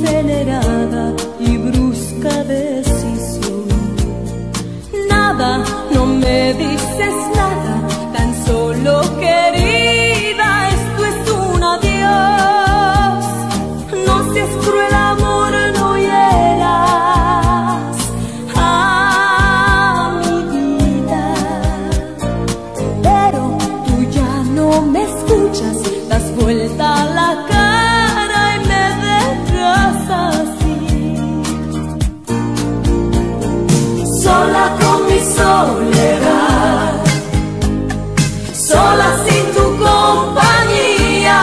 acelerada y brusca decisión. Nada, no me dices nada, tan solo querida, esto es un adiós. No seas cruel, amor, no hieras a mi vida. Pero tú ya no me escuchas, das vuelta a la cara y me dejas así, sola con mi soledad, sola sin tu compañía,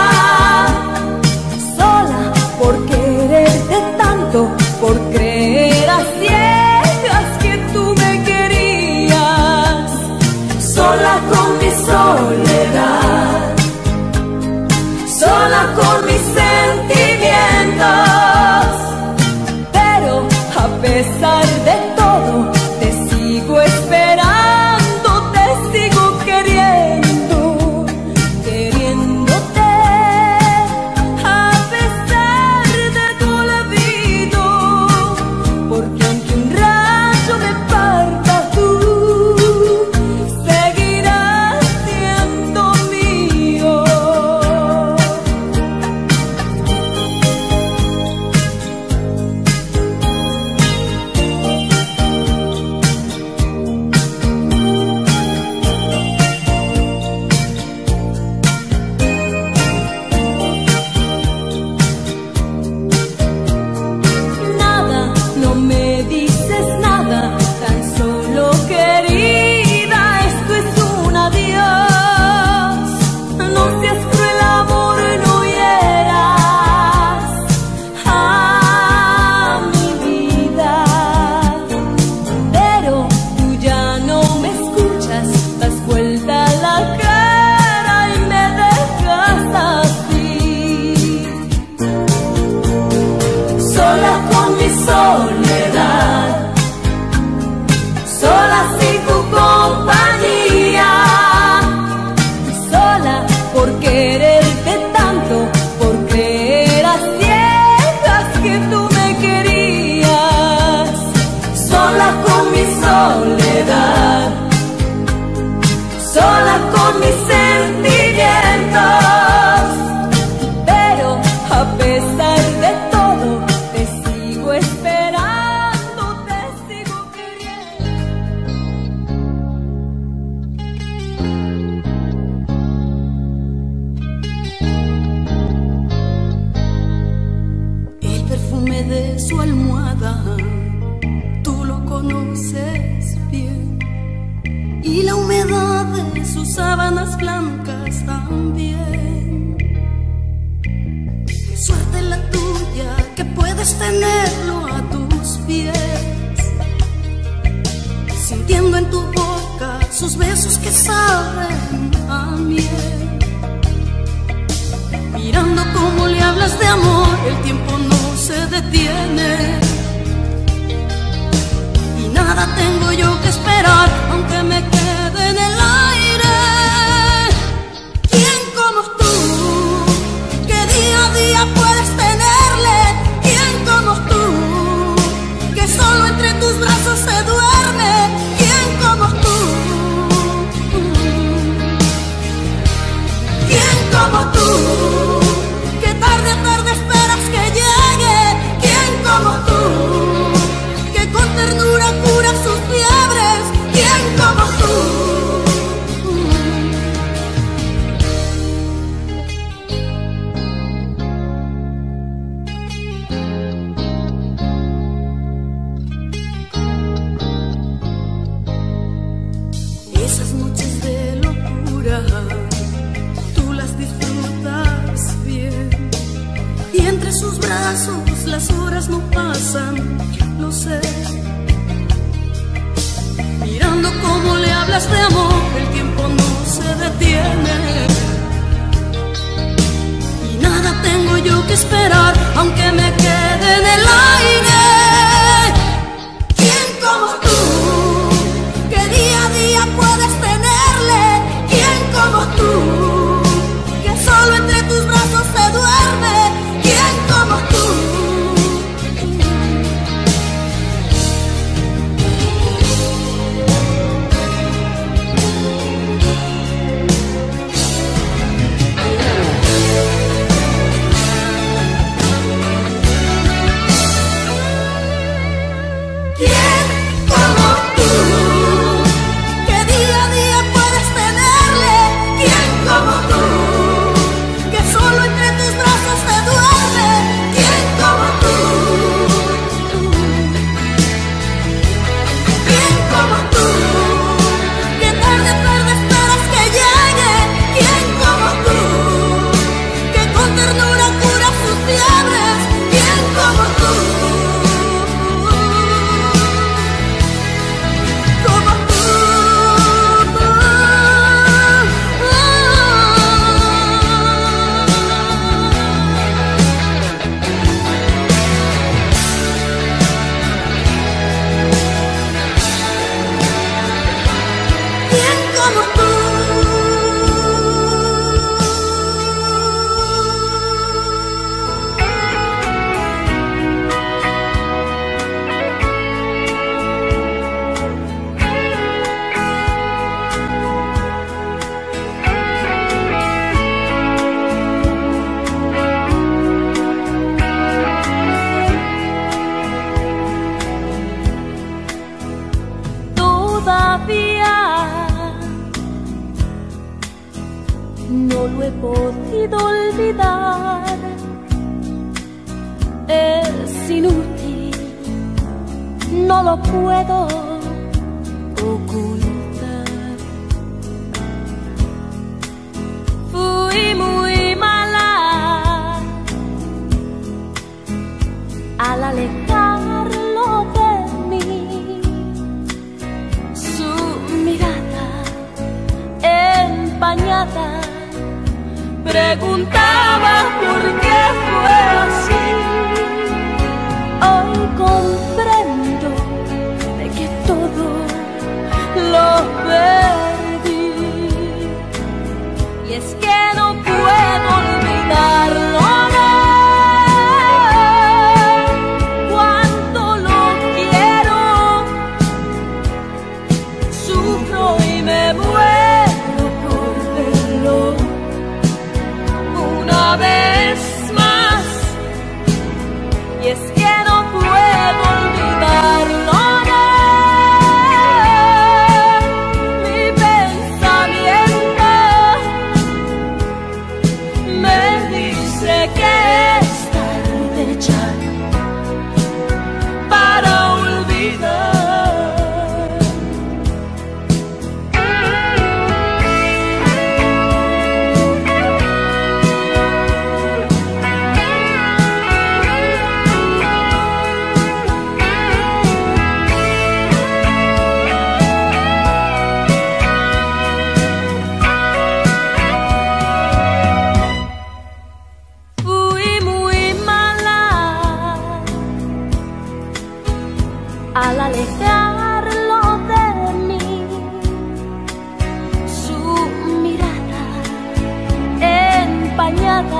sola por quererte tanto, por creer a ciegas que tú me querías, sola con mi soledad, sola con mis sentimientos, pero a pesar de todo te sigo esperando, te sigo queriendo, queriéndote, a pesar de tu olvido, porque aunque un rayo me parta, tú seguirás siendo mío. Nada, no me dices nada, tan solo querida, esto es un adiós. No seas cruel, amor, no hieras a mi vida. Pero tú ya no me escuchas, das vuelta a la cara y me dejas así, sola con mi soledad, sola sin tu compañía, sola por quererte tanto, por creer a ciegas que tú me querías, sola con mi soledad, sola con mis sentimientos, pero a pesar de todo te sigo esperando, te sigo queriendo. El perfume de su almohada, tú lo conoces bien, y la humedad de sus sábanas blancas también. Qué suerte la tuya que puedes tenerlo a tus pies, sintiendo en tu boca sus besos que saben a miel, mirando cómo le hablas de amor, el tiempo no se detiene. Y nada tengo yo que esperar, aunque me quede en el aire. ¿Quién como tú, que día a día puedes tenerle? ¿Quién como tú, que solo entre tus brazos se duerme? ¿Quién como tú? ¿Quién como tú, que tarde a tarde esperas que llegue? ¿Quién como tú, que con ternura cura sus fiebres? ¿Quién como tú? Esas noches de locura tú las disfrutas bien, y entre sus brazos las horas no pasan, lo sé. Mirando cómo le hablas de amor, el tiempo no se detiene. Y nada tengo yo que esperar, aunque me quede en el aire. ¿Quién como tú, que día a día puedes tenerle? ¿Quién como tú, que solo entre tus brazos se duerme? ¿Quién como tú? he podido olvidar. Es inútil, no lo puedo ocultar. Fui muy mala al alejarlo de mí. Su mirada empañada preguntaba por qué fue así. Hoy comprendo de que todo lo perdí, y es que no puedo olvidarlo. Cuánto lo quiero, sufro y me muero por verlo una vez más, y es que no puedo olvidarlo. Mi pensamiento me dice que es tarde ya para olvidar. Al alejarlo de mí, su mirada empañada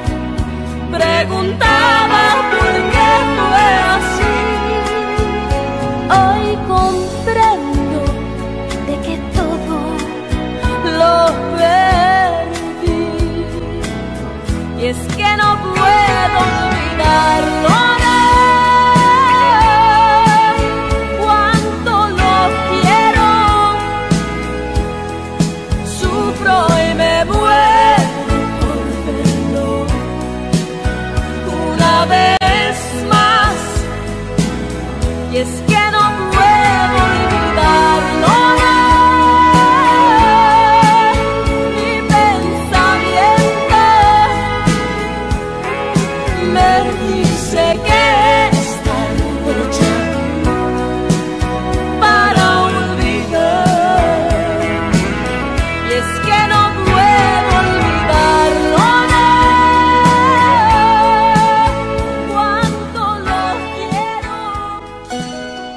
preguntaba por qué fue así. Hoy comprendo de que todo lo perdí, y es que no puedo olvidarlo. Y es que no puedo olvidarlo. Mi pensamiento me dice que es tarde ya para olvidar. Y es que no puedo olvidarlo. Cuánto lo quiero.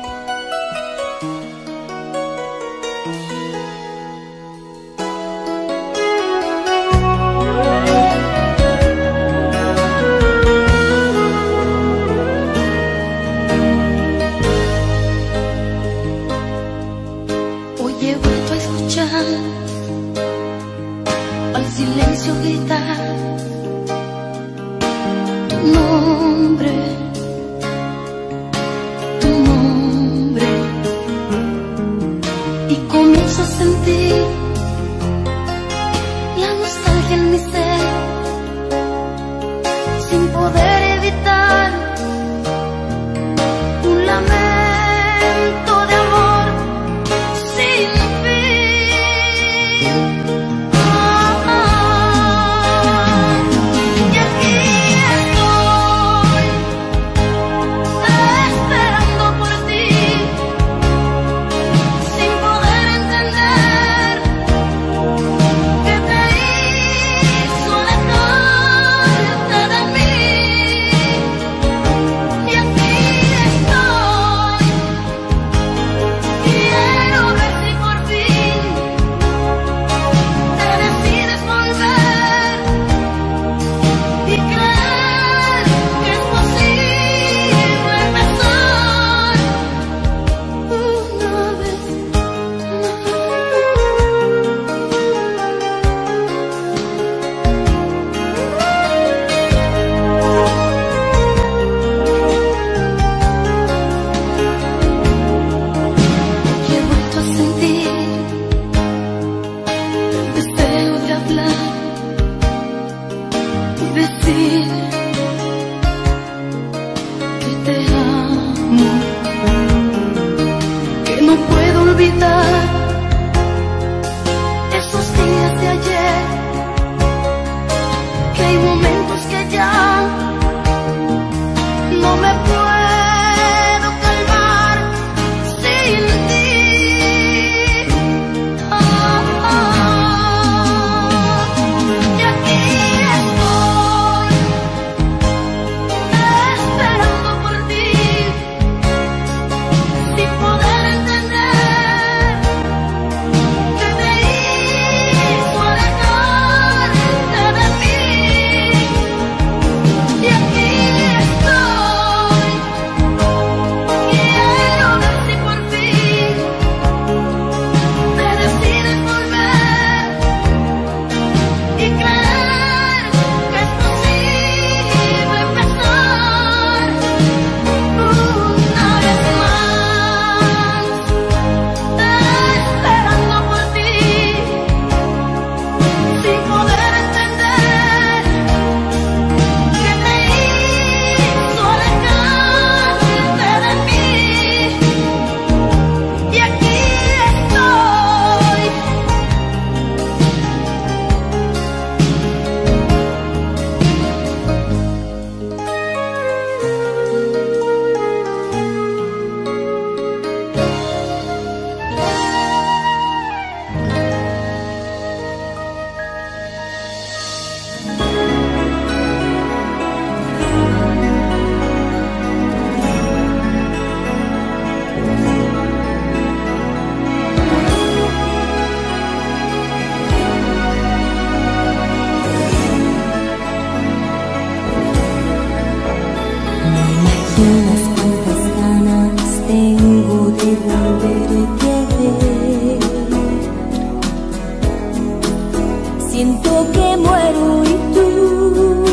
Siento que muero y tú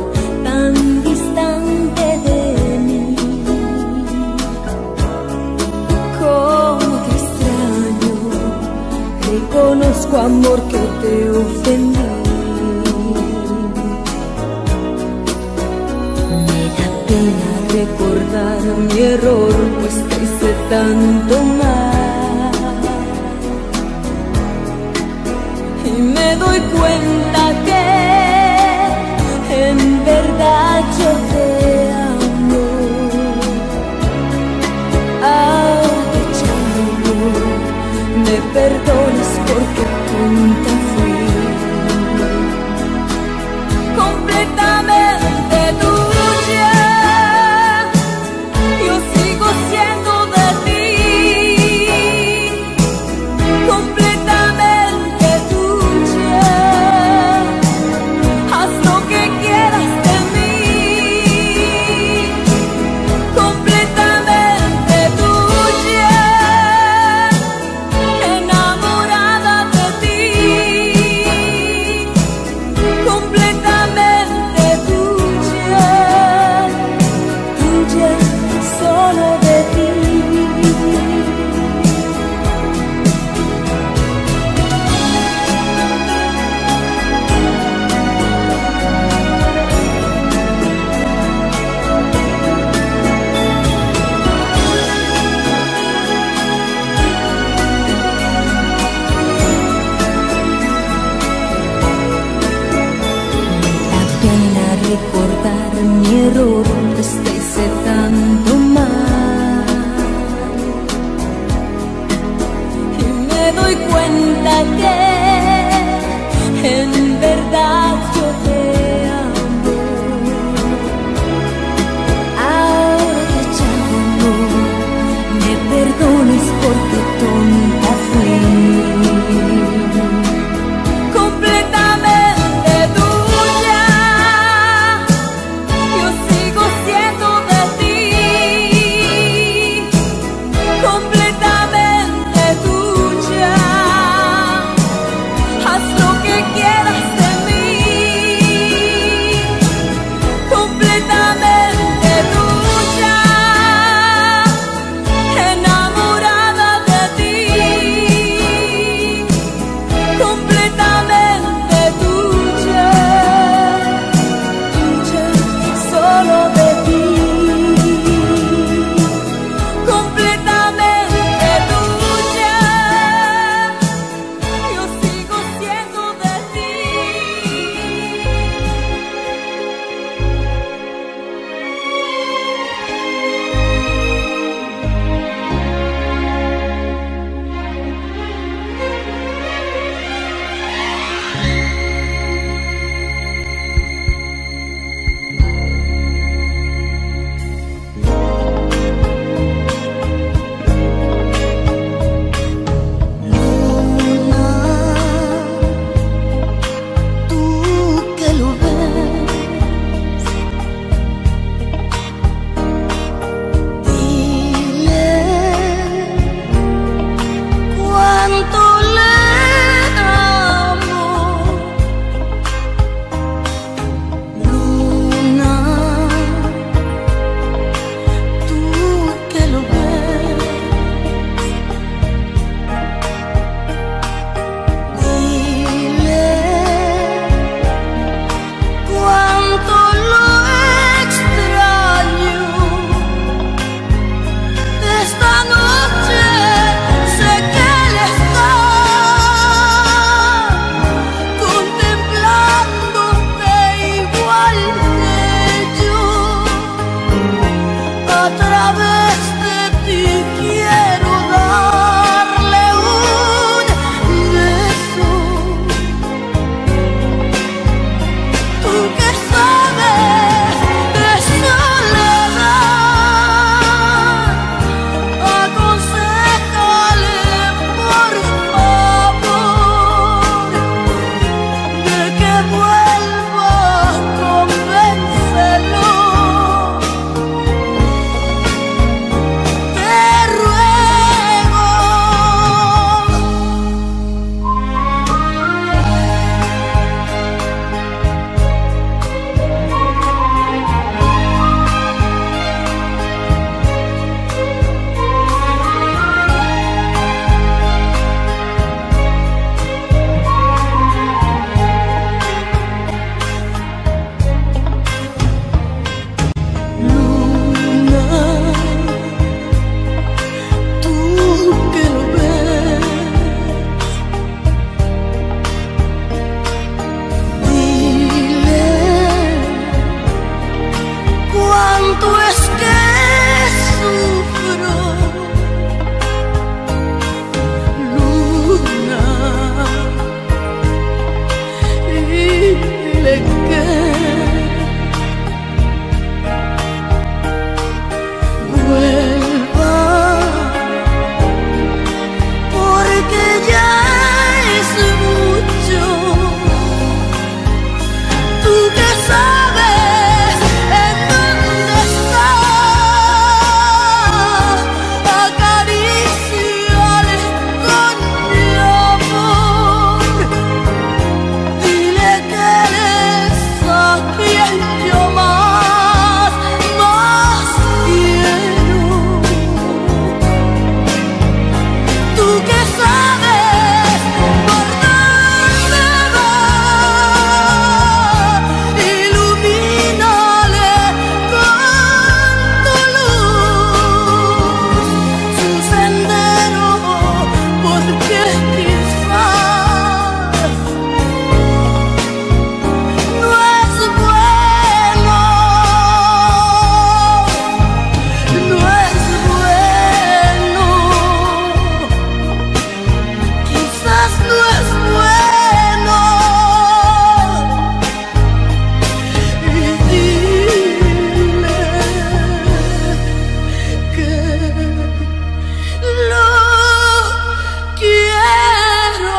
tan distante de mí. Cómo te extraño, reconozco amor que te ofendí. Me da pena recordar mi error, pues te hice tanto mal. Y me doy cuenta que en verdad yo te amo. Aunque ya no me perdones porque tonta fui. Completamente tuya, yo sigo siendo de ti. Completamente recordar mi error, te hice tanto mal. través de ti quiero darle un beso. Tú que sabes de soledad, aconséjale por favor de que vuelva, convéncelo. Te ruego. Luna, tú que lo ves, dile cuánto es que sufro. Luna, dile que vuelva, porque ya es mucho. Tú que sabes en dónde está, acaríciale con mi amor. Dile que eres a quien yo más quiero. Tú que sabes por dónde va, ilumínale con tu luz su sendero, porque quizás no es bueno, no es bueno, quizás no es bueno. Y dile que lo quiero.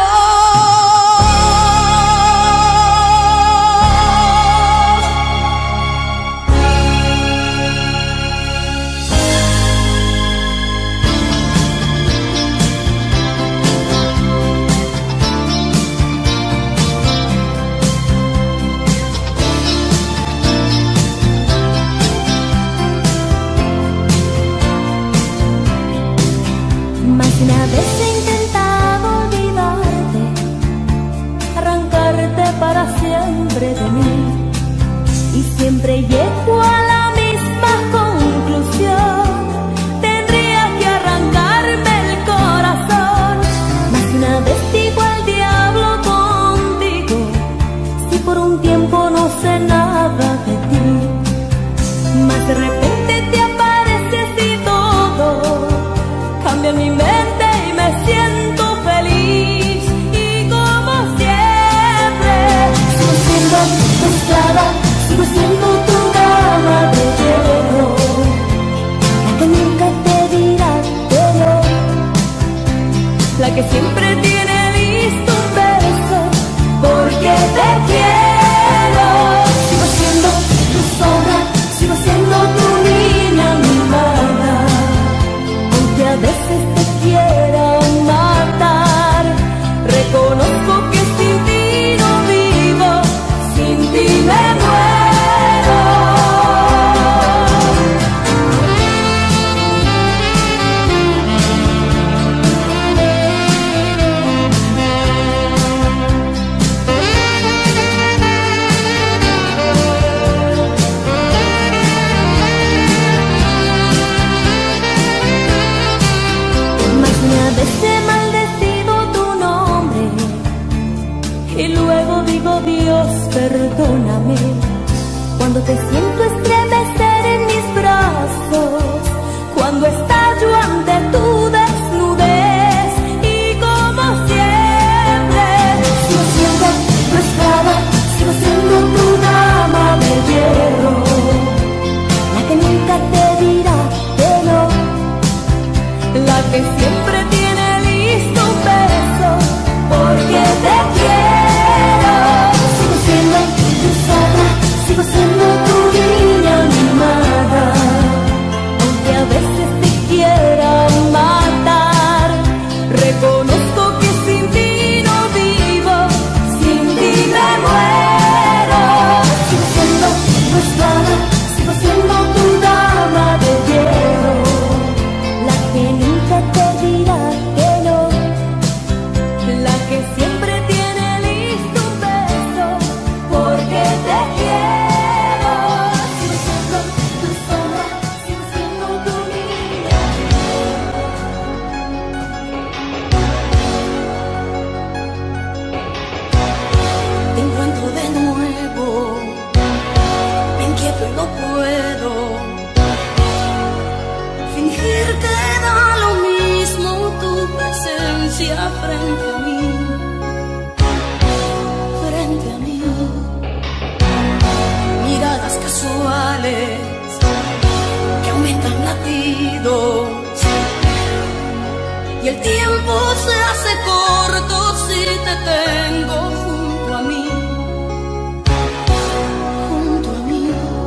Más de una vez he intentado olvidarte, arrancarte para siempre de mí, y siempre llego a la misma conclusión: tendría que arrancarme el corazón. Más de una vez digo al diablo contigo, si por un tiempo no sé nada de ti. Más de repente te apareces y todo cambia en mi mente y me siento feliz. Y como siempre, sigo siendo tu esclava, sigo siendo tu dama de hierro, la que nunca te dirá que no, la que siempre tiene listo un beso, porque te quiero. Sigo siendo tu sombra, sigo siendo tu niña mimada, aunque a veces te quiera matar. Reconozco que sin ti no vivo, sin ti me muero. te dirá que no, la que siempre tiene listo un beso, porque te quiero. Sigo siendo tu sombra, sigo siendo tu niña mimada, aunque a veces te quiera matar. Reconozco que sin ti no vivo, sin ti me muero. Sigo siendo tu esclava, sigo siendo tu dama de hierro, la que nunca te dirá que no, la que siempre tiene listo un beso, porque te quiero. Sigo siendo tu sombra, sigo siendo tu niña. Te encuentro de nuevo, me inquieto y no puedo fingir que da lo mismo tu presencia frente a mí, frente a mí. Miradas casuales que aumentan latidos y el tiempo se hace corto si te tengo junto a mí, junto a mí.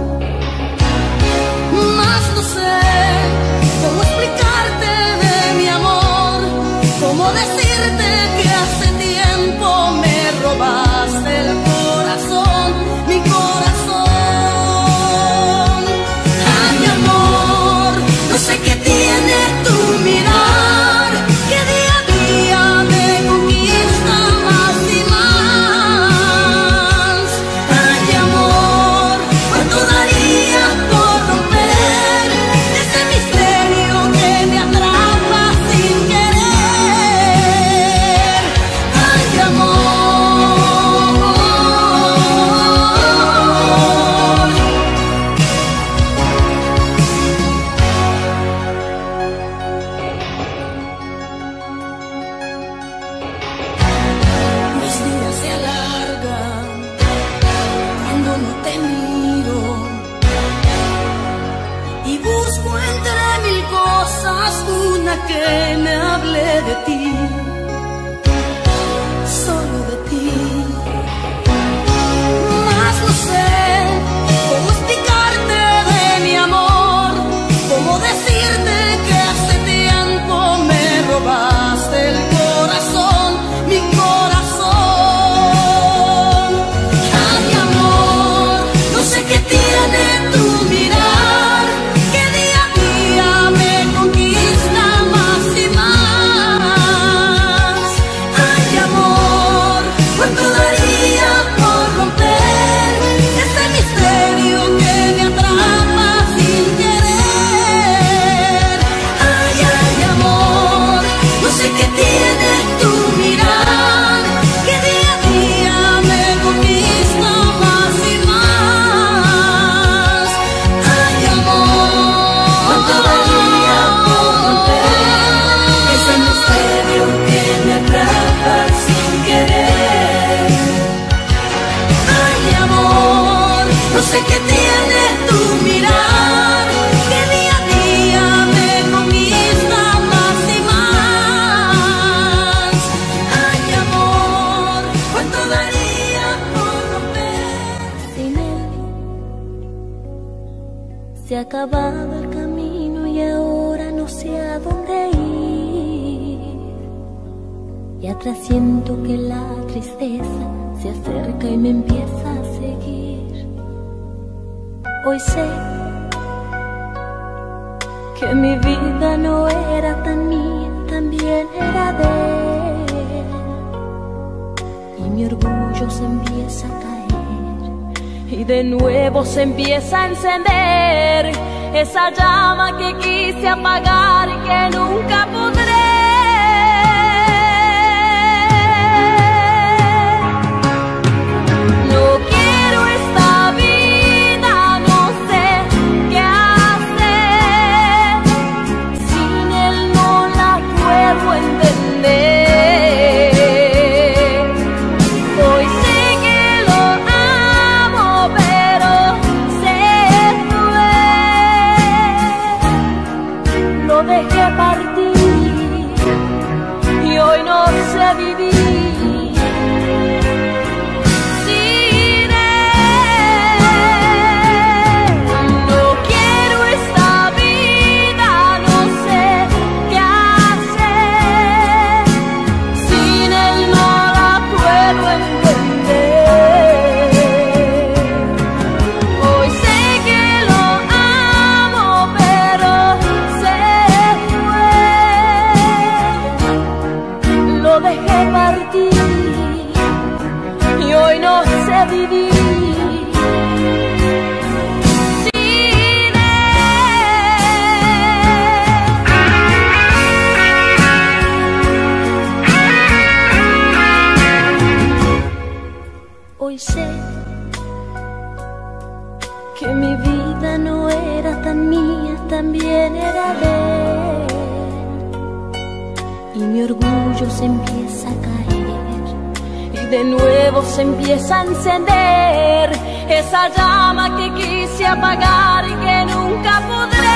Mas no sé cómo explicarte de mi amor, cómo decirte que hace tiempo me robaste el corazón, mi corazón. Ay, amor, no sé qué tiene tu mirar, que día a día me conquista más y más. Ay, amor, cuánto daría por romper ese misterio que me atrapa sin querer. Ay, amor. Mis días se alargan cuando no te miro y busco entre mil cosas una que me hable de ti, solo de ti. Mas no sé cómo explicarte de mi amor, cómo decirte que hace tiempo me robaste el corazón, mi corazón. Ay, amor, no sé qué tiene tu mirar, que día a día me conquista más y más. Ay, amor, cuánto daría por romper ese misterio que me atrapa sin querer. Ay, amor, no sé qué tiene tu mirar, que día a día me conquista más y más. Ay, amor, cuánto daría por romper ese misterio que me atrapa sin querer. Ay, amor, no sé qué tiene tu mirar, que día a día me conquista más y más. Ay, amor, cuánto daría por romper. Sin él se ha acabado el camino y ahora no sé a dónde ir. Y atrás siento que la tristeza se acerca y me empieza a seguir. Hoy sé que mi vida no era tan mía, también era de él. Y mi orgullo se empieza a caer y de nuevo se empieza a encender esa llama que quise apagar y que nunca podré. No quiero esta vida, no sé qué hacer. Sin él no la puedo entender. Hoy sé que lo amo, pero se fue. también era de él. Y mi orgullo se empieza a caer y de nuevo se empieza a encender esa llama que quise apagar y que nunca podré.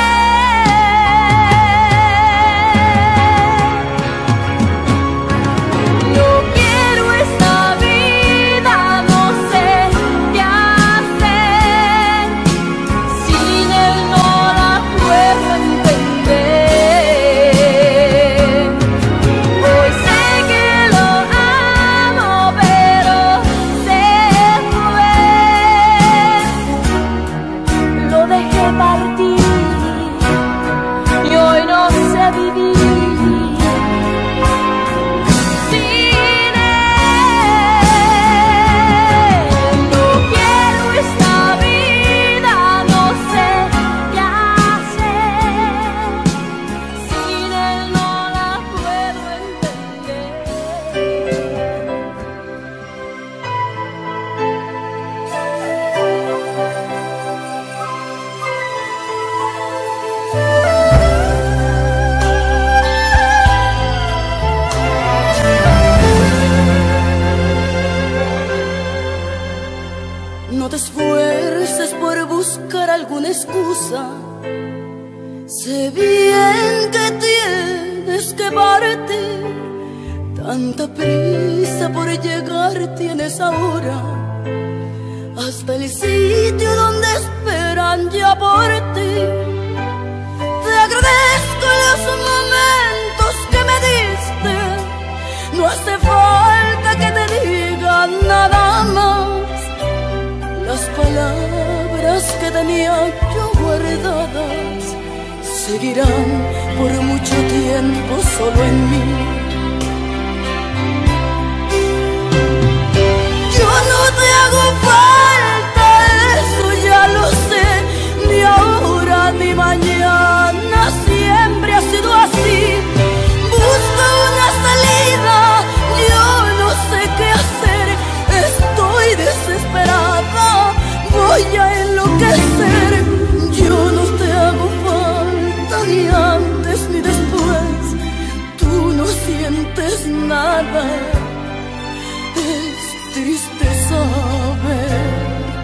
No te esfuerces por buscar alguna excusa. Sé bien que tienes que partir. Tanta prisa por llegar tienes ahora, hasta el sitio donde esperan ya por ti. Te agradezco los momentos que me diste. No hace falta que te diga nada más. Las palabras que tenía yo guardadas seguirán por mucho tiempo solo en mí. Yo no te hago falta, eso ya lo sé, ni ahora ni mañana, siempre ha sido así. Busco una salida, yo no sé qué hacer, estoy desesperada. Voy a enloquecer. Yo no te hago falta ni antes ni después. Tú no sientes nada. Es triste saber.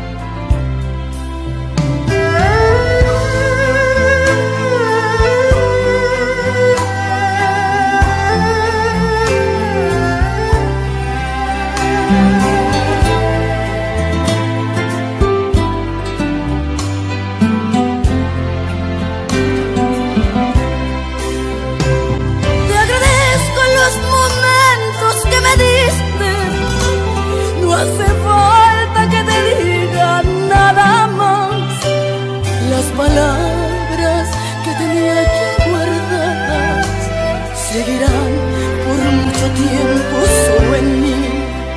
No hace falta que te diga nada más. Las palabras que tenía ya guardadas seguirán por mucho tiempo solo en mí.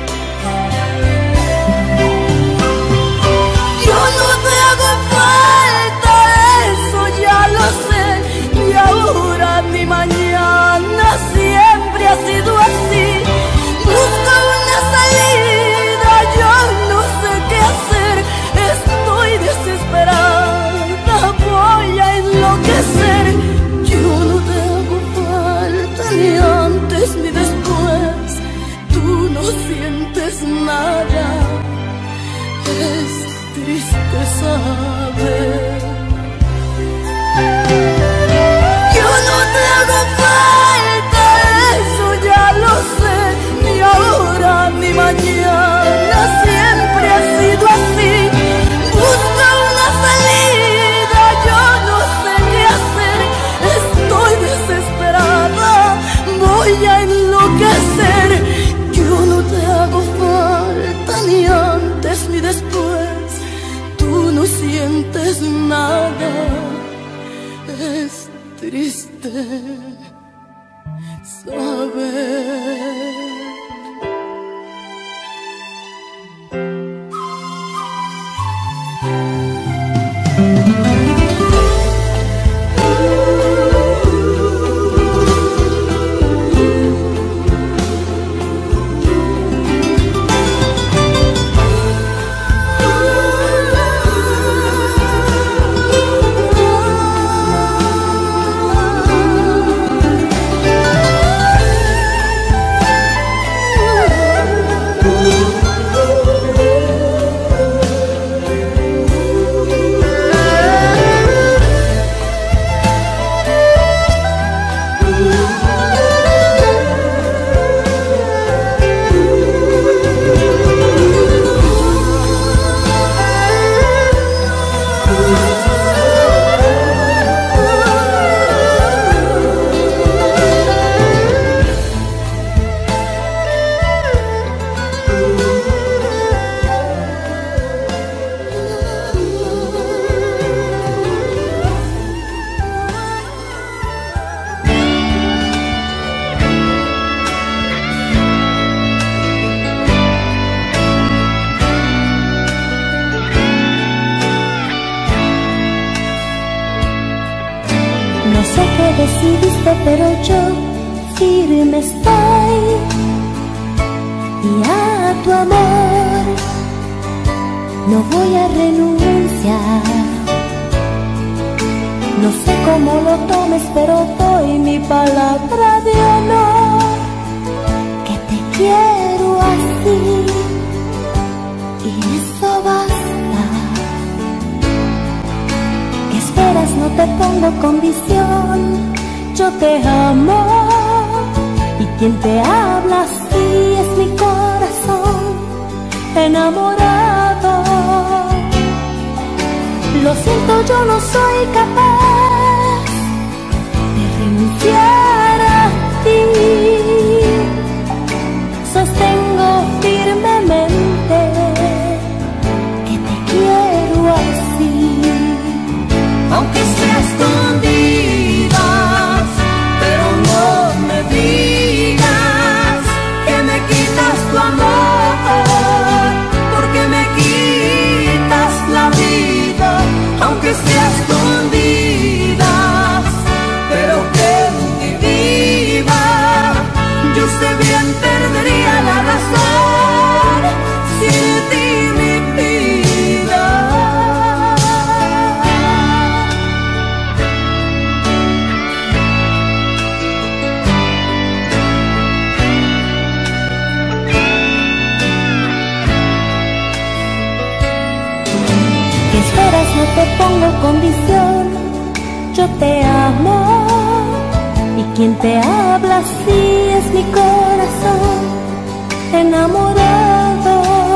Yo no te hago falta, eso ya lo sé, ni ahora ni mañana, siempre ha sido así. Busco una salida, yo no sé qué hacer, estoy desesperada, voy a enloquecer. Yo no te hago falta ni antes ni después, tú no sientes nada, es triste saber. Yo no te hago falta, eso ya lo sé, ni ahora ni mañana, siempre ha sido así. Busca una salida, yo no sé qué hacer, estoy desesperada, voy a enloquecer. Yo no te hago falta ni antes ni después, tú no sientes nada, es triste saber. No sé qué decidiste, pero yo firme estoy. Y a tu amor no voy a renunciar. No sé cómo lo tomes, pero doy mi palabra de honor, que te quiero así, y eso basta. ¿Qué esperas? No te pongo condición, yo te amo, y quien te habla así es mi corazón enamorado. Lo siento, yo no soy capaz de renunciar a ti. Sostengo firmemente que te quiero así. Aunque sea escondidas, pero no me digas que me quitas tu amor, porque me quitas la vida. Aunque sea escondidas, pero que te viva, yo sé bien perdería la razón sin ti, mi vida. ¿Qué esperas? No te pongo condición, yo te amo, y quien te habla así es mi corazón enamorado.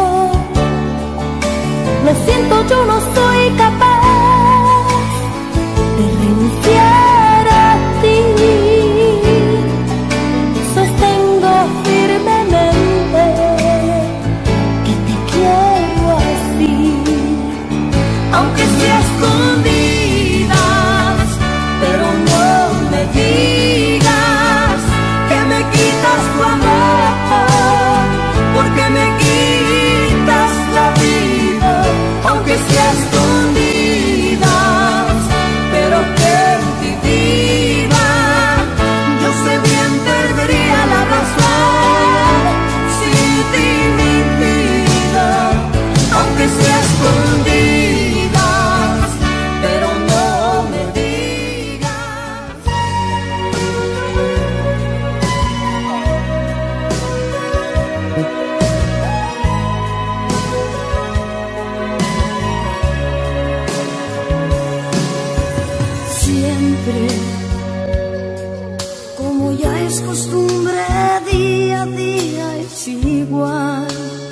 Lo siento, yo no soy capaz de renunciar a ti. Sostengo firmemente que te quiero así. Aunque sea escondidas, pero no me digas que me quitas tu amor, porque me quitas la vida. Aunque sea escondidas, pero que te viva, yo sé bien perdería la razón sin ti, mi vida. Aunque sea escondidas, pero no me digas. Siempre, como ya es costumbre, día a día es igual.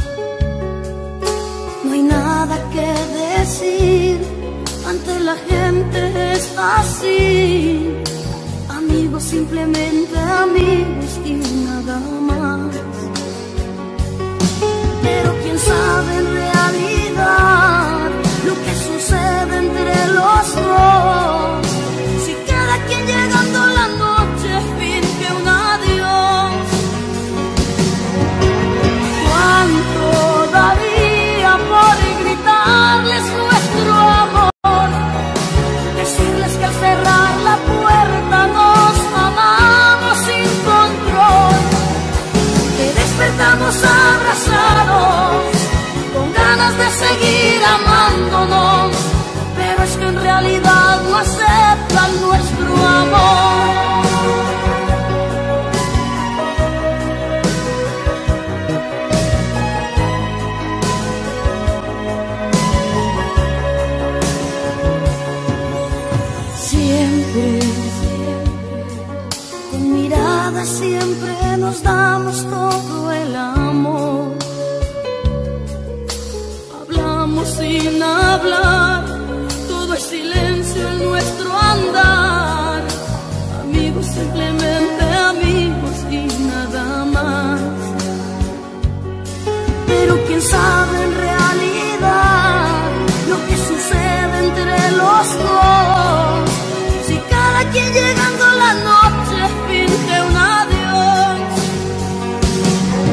No hay nada que decir, ante la gente es así. Amigos, simplemente amigos y nada más. Pero quién sabe en realidad lo que sucede entre los dos. Si cada quien llegando la noche finge un adiós, ¿cuánto daría por gritarles nuestro amor? Decirles que al cerrar la puerta nos amamos sin control, que despertamos abrazados con ganas de seguir amándonos, pero es que en realidad no aceptan nuestro amor. Siempre, con mirada siempre nos damos todo el amor. Hablamos sin hablar, todo es silencio en nuestro andar. Amigos, simplemente amigos y nada más. Pero quién sabe en realidad lo que sucede entre los dos. Si cada quien llegando la noche finge un adiós,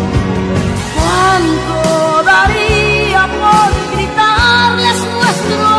¿cuánto daría por gritarles nuestro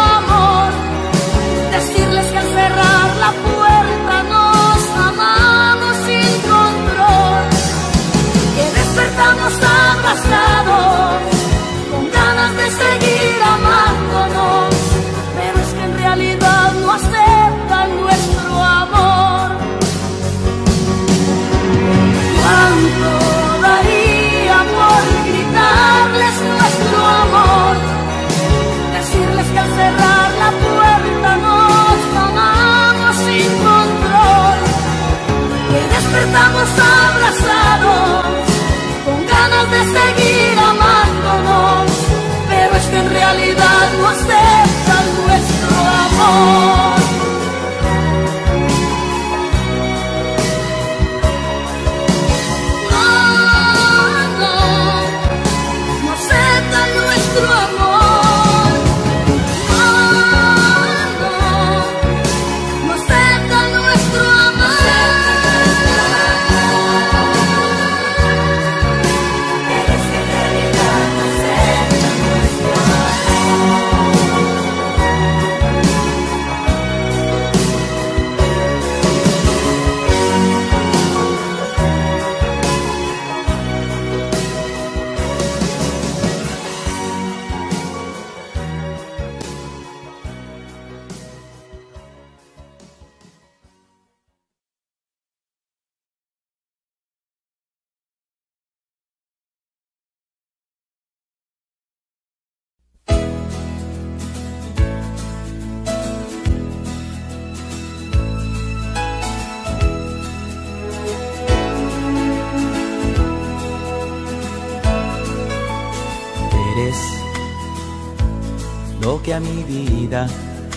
lo que a mi vida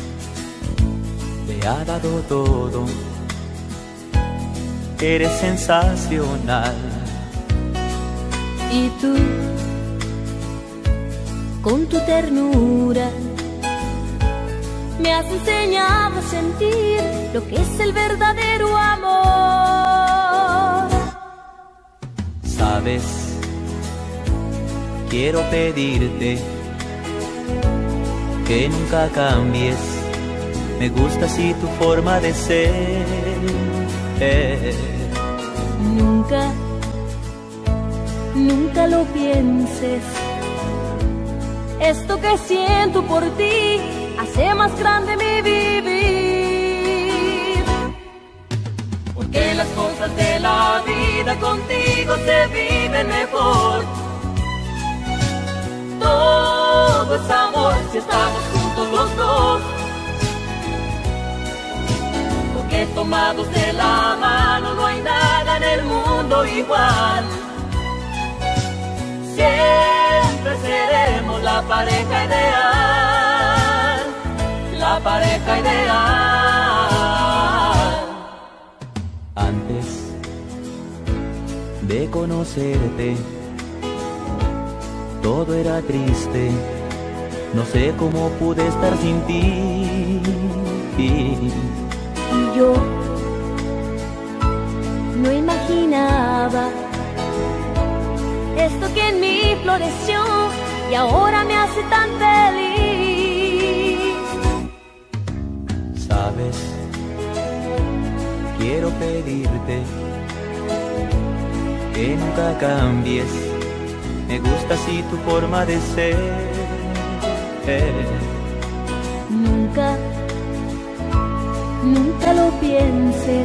le ha dado todo. Eres sensacional. Y tú, con tu ternura, me has enseñado a sentir lo que es el verdadero amor. Sabes, quiero pedirte que nunca cambies. Me gusta así tu forma de ser. Nunca, nunca lo pienses. Esto que siento por ti hace más grande mi vivir. Porque las cosas de la vida contigo se viven mejor. Todo es amor si estamos juntos los dos. Porque tomados de la mano no hay nada en el mundo igual. Siempre seremos la pareja ideal, la pareja ideal. Antes de conocerte, todo era triste. No sé cómo pude estar sin ti. Y yo no imaginaba esto que en mí floreció y ahora me hace tan feliz. Sabes, quiero pedirte que nunca cambies. Me gusta así tu forma de ser. Nunca, nunca lo pienses.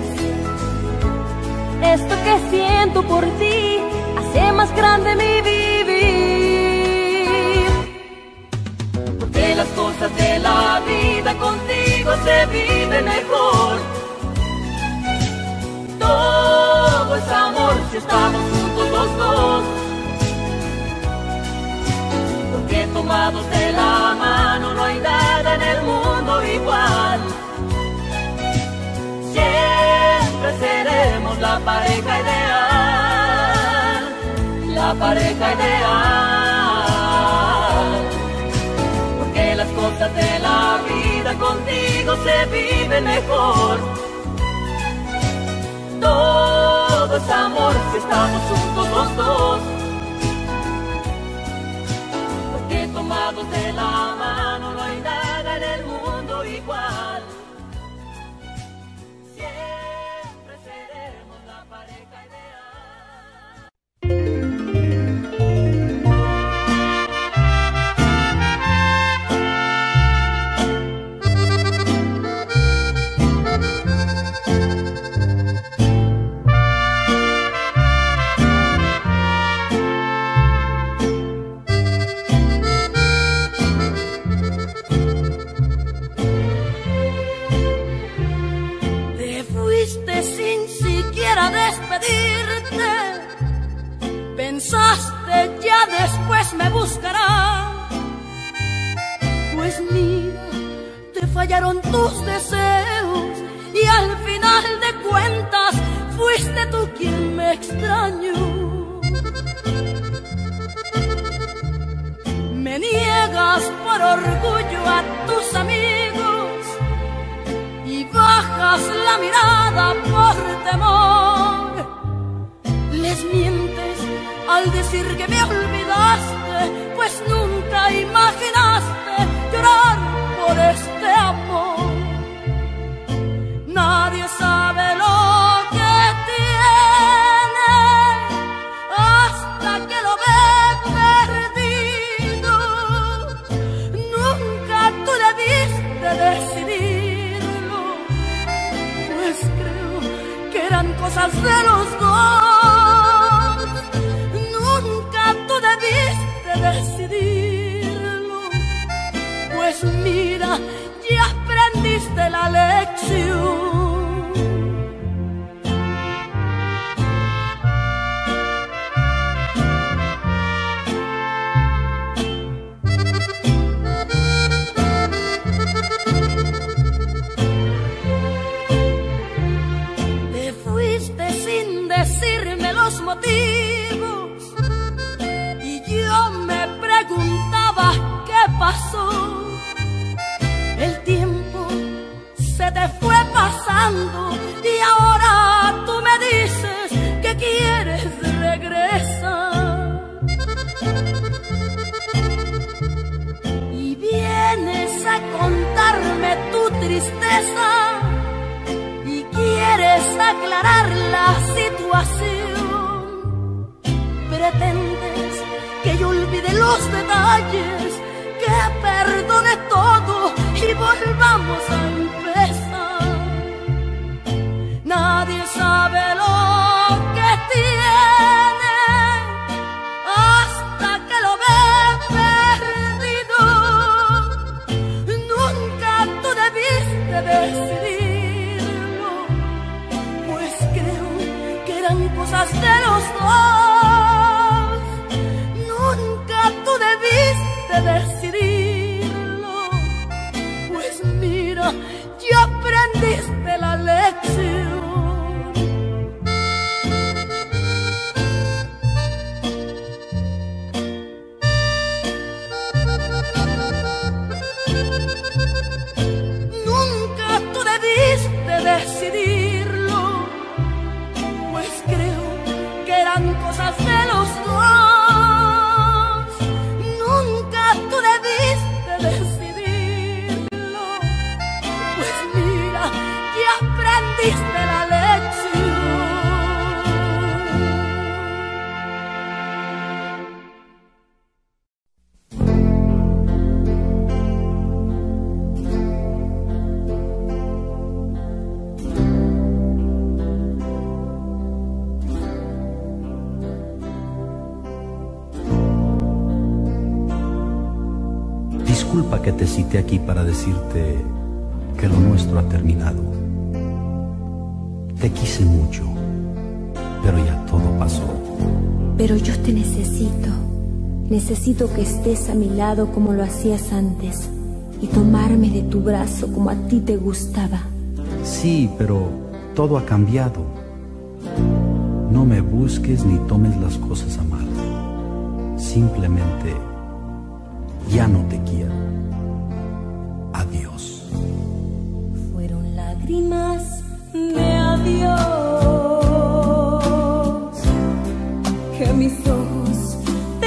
Esto que siento por ti hace más grande mi vivir. Porque las cosas de la vida contigo se viven mejor. Todo es amor si estamos juntos los dos. Porque tomados de la mano no hay nada en el mundo igual. Siempre seremos la pareja ideal, la pareja ideal. Porque las cosas de la vida contigo se viven mejor. Todo es amor si estamos juntos los dos. Porque tomados de la mano no hay nada en el mundo igual. Siempre seremos la pareja ideal. Despedirte, pensaste ya después me buscarán. Pues mira, te fallaron tus deseos y al final de cuentas fuiste tú quien me extrañó. Me niegas por orgullo a tus amigos y bajas la mirada por temor. Les mientes al decir que me olvidaste, pues nunca imaginaste llorar por este amor. Nadie sabe lo que tiene hasta que lo ve perdido. Nunca tú debiste decidirlo, pues creo que eran cosas de los dos. Nunca tú debiste decidirlo, pues mira, ya aprendiste la lección. motivos y yo me preguntaba qué pasó. El tiempo se te fue pasando y ahora tú me dices que quieres regresar. Y vienes a contarme tu tristeza y quieres aclarar la situación. Pretendes que yo olvide los detalles, que perdone todo y volvamos a empezar. Nadie sabe lo que tiene hasta que lo ve perdido. Nunca tú debiste decidirlo, pues creo que eran cosas de los dos. Nunca tú debiste decidirlo, pues mira, ya aprendiste la lección. Nunca tú debiste decidirlo, pues creo que eran cosas de los dos. Nunca tú debiste decidirlo, pues mira, ya aprendiste la lección. Disculpa que te cité aquí para decirte que lo nuestro ha terminado. Te quise mucho, pero ya todo pasó. Pero yo te necesito. Necesito que estés a mi lado como lo hacías antes y tomarme de tu brazo como a ti te gustaba. Sí, pero todo ha cambiado. No me busques ni tomes las cosas a mal. Simplemente ya no te quiero. Adiós. Fueron lágrimas de adiós que mis ojos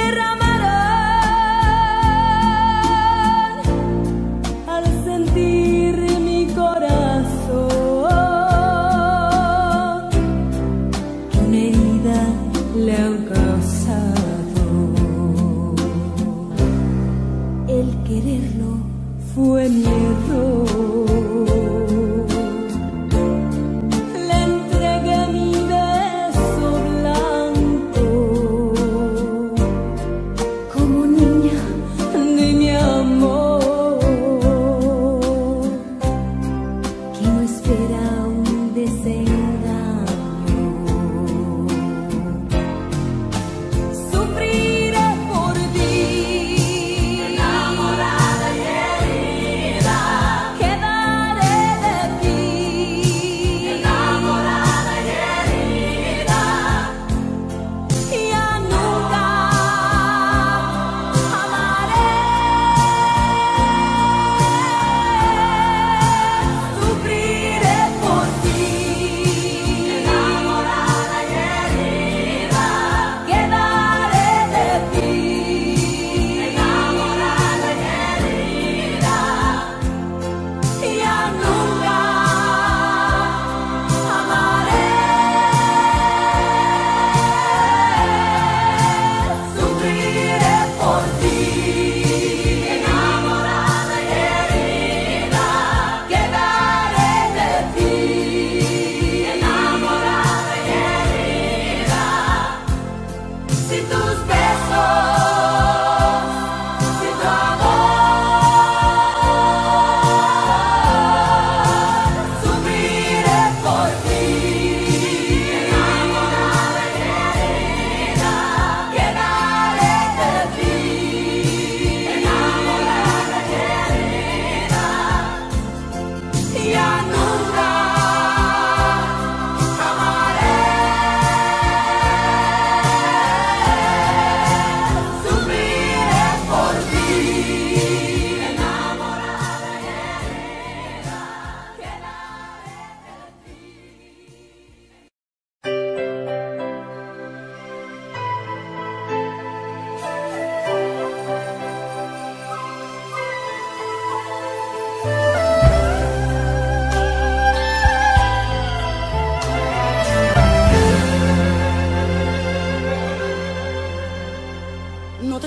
derramarán al sentir mi corazón que una herida le han causado. El querer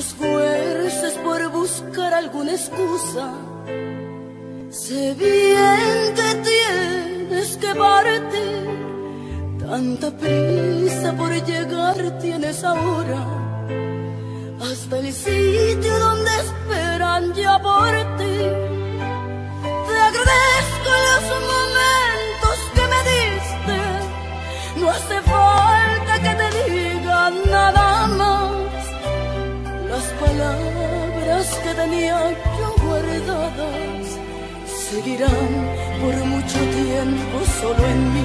esfuerces por buscar alguna excusa. Sé bien que tienes que partir, tanta prisa por llegar tienes ahora, hasta el sitio donde esperan ya por ti. Te agradezco los momentos que me diste, no hace falta que te diga nada más. Las palabras que tenía yo guardadas seguirán por mucho tiempo solo en mí.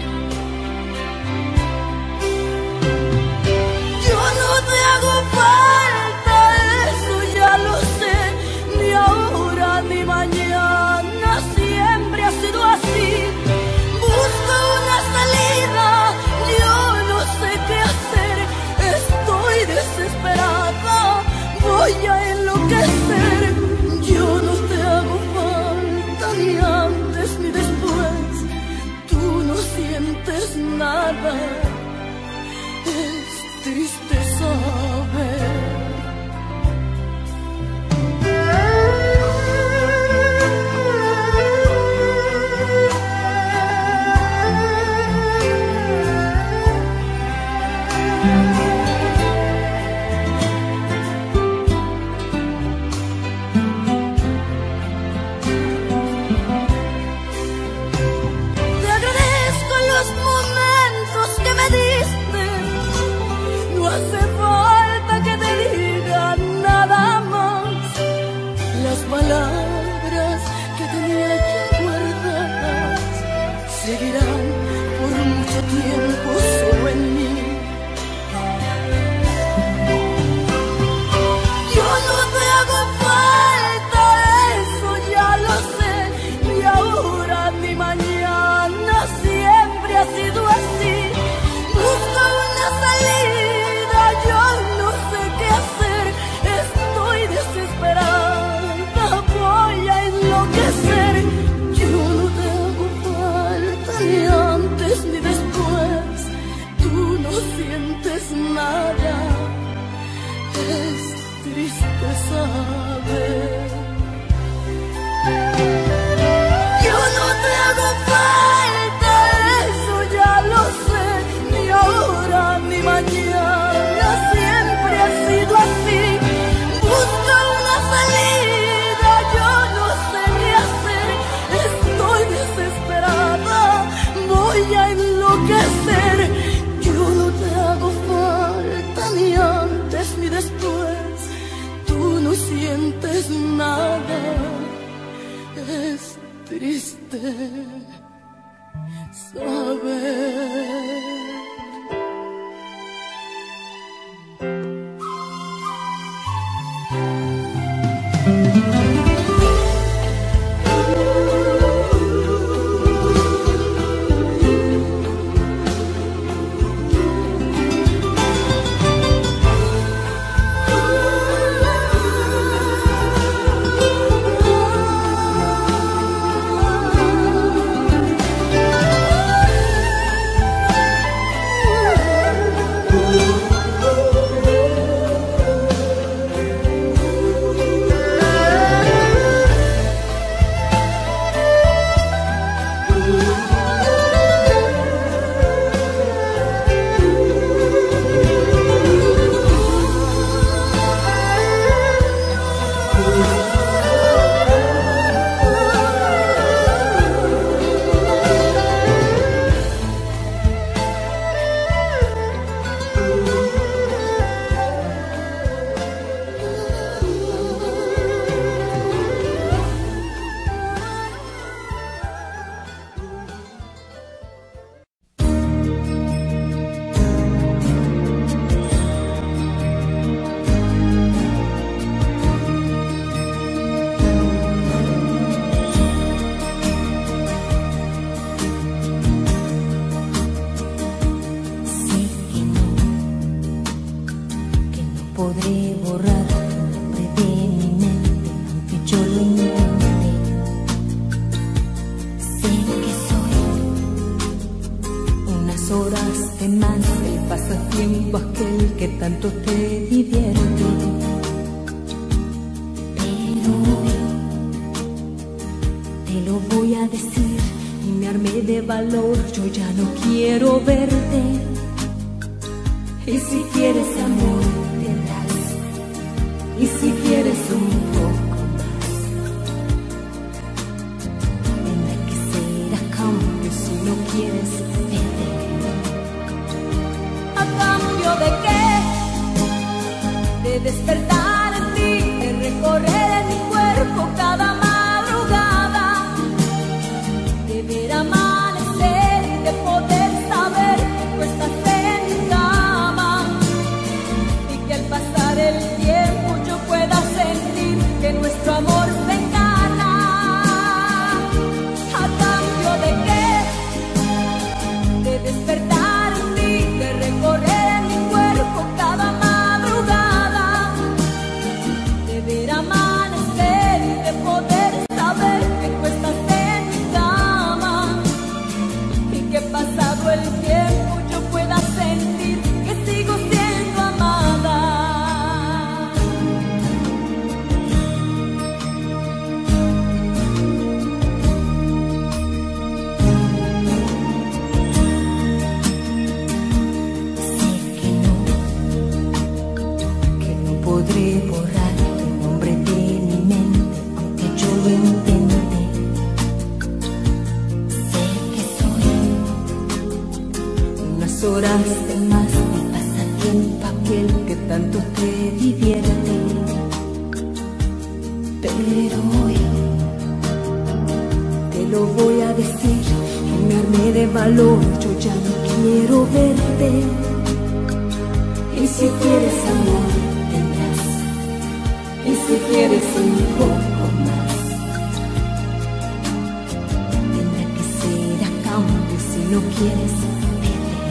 Yo no te hago falta, eso ya lo sé, ni ahora ni mañana, siempre ha sido así. Busco una salida, yo no sé qué hacer, estoy desesperada, voy a enloquecer. Yo no te hago falta ni antes ni después, tú no sientes nada, es triste saber. Hace falta que te diga nada más. Las palabras que tenía ya guardadas seguirán por mucho tiempo solo en mí. Yo no te hago falta, eso ya lo sé, ni ahora ni mañana, siempre ha sido así. Busco una salida, yo no sé qué hacer, estoy desesperada, voy a enloquecer. Yo no te hago falta ni antes ni después, tú no sientes nada, es triste saber. Yo no te hago falta, eso ya lo sé, ni ahora ni mañana, siempre ha sido así. Busca una salida, yo no sé qué hacer, estoy desesperada, voy a enloquecer. Yo no te hago falta ni antes ni después, tú no sientes nada, es triste saber. podré borrar tu nombre de mi mente, aunque yo lo intente. Sé que soy unas horas de más, el pasatiempo aquel que tanto te divierte. arme de valor, yo ya no quiero verte. Y si quieres amor tendrás, y si quieres un poco más, tendrá que ser a cambio si no quieres verte. ¿A cambio de qué? De despertar en ti, de recorrer en mi cuerpo cada madrugada, de ver amanecer y de poder saber que tú estás en mi cama, y que al pasar el tiempo yo pueda sentir que nuestro amor se encarna. ¿A cambio de qué? De despertar en ti, de recorrer en mi cuerpo cada madrugada, de ver amanecer y de poder saber que tú estás en mi cama, y que pasado el tiempo yo pueda sentir que sigo siendo amada. Sé que no podré borrar tu nombre de mi mente, aunque yo lo intente. Sé que soy unas horas de más de pasatiempo, aquel que tanto te divierte. Pero hoy te lo voy a decir, y me armé de valor, yo ya no quiero verte. Y si quieres amor tendrás, y si quieres un poco más, tendrá que ser a cambio si no quieres verte.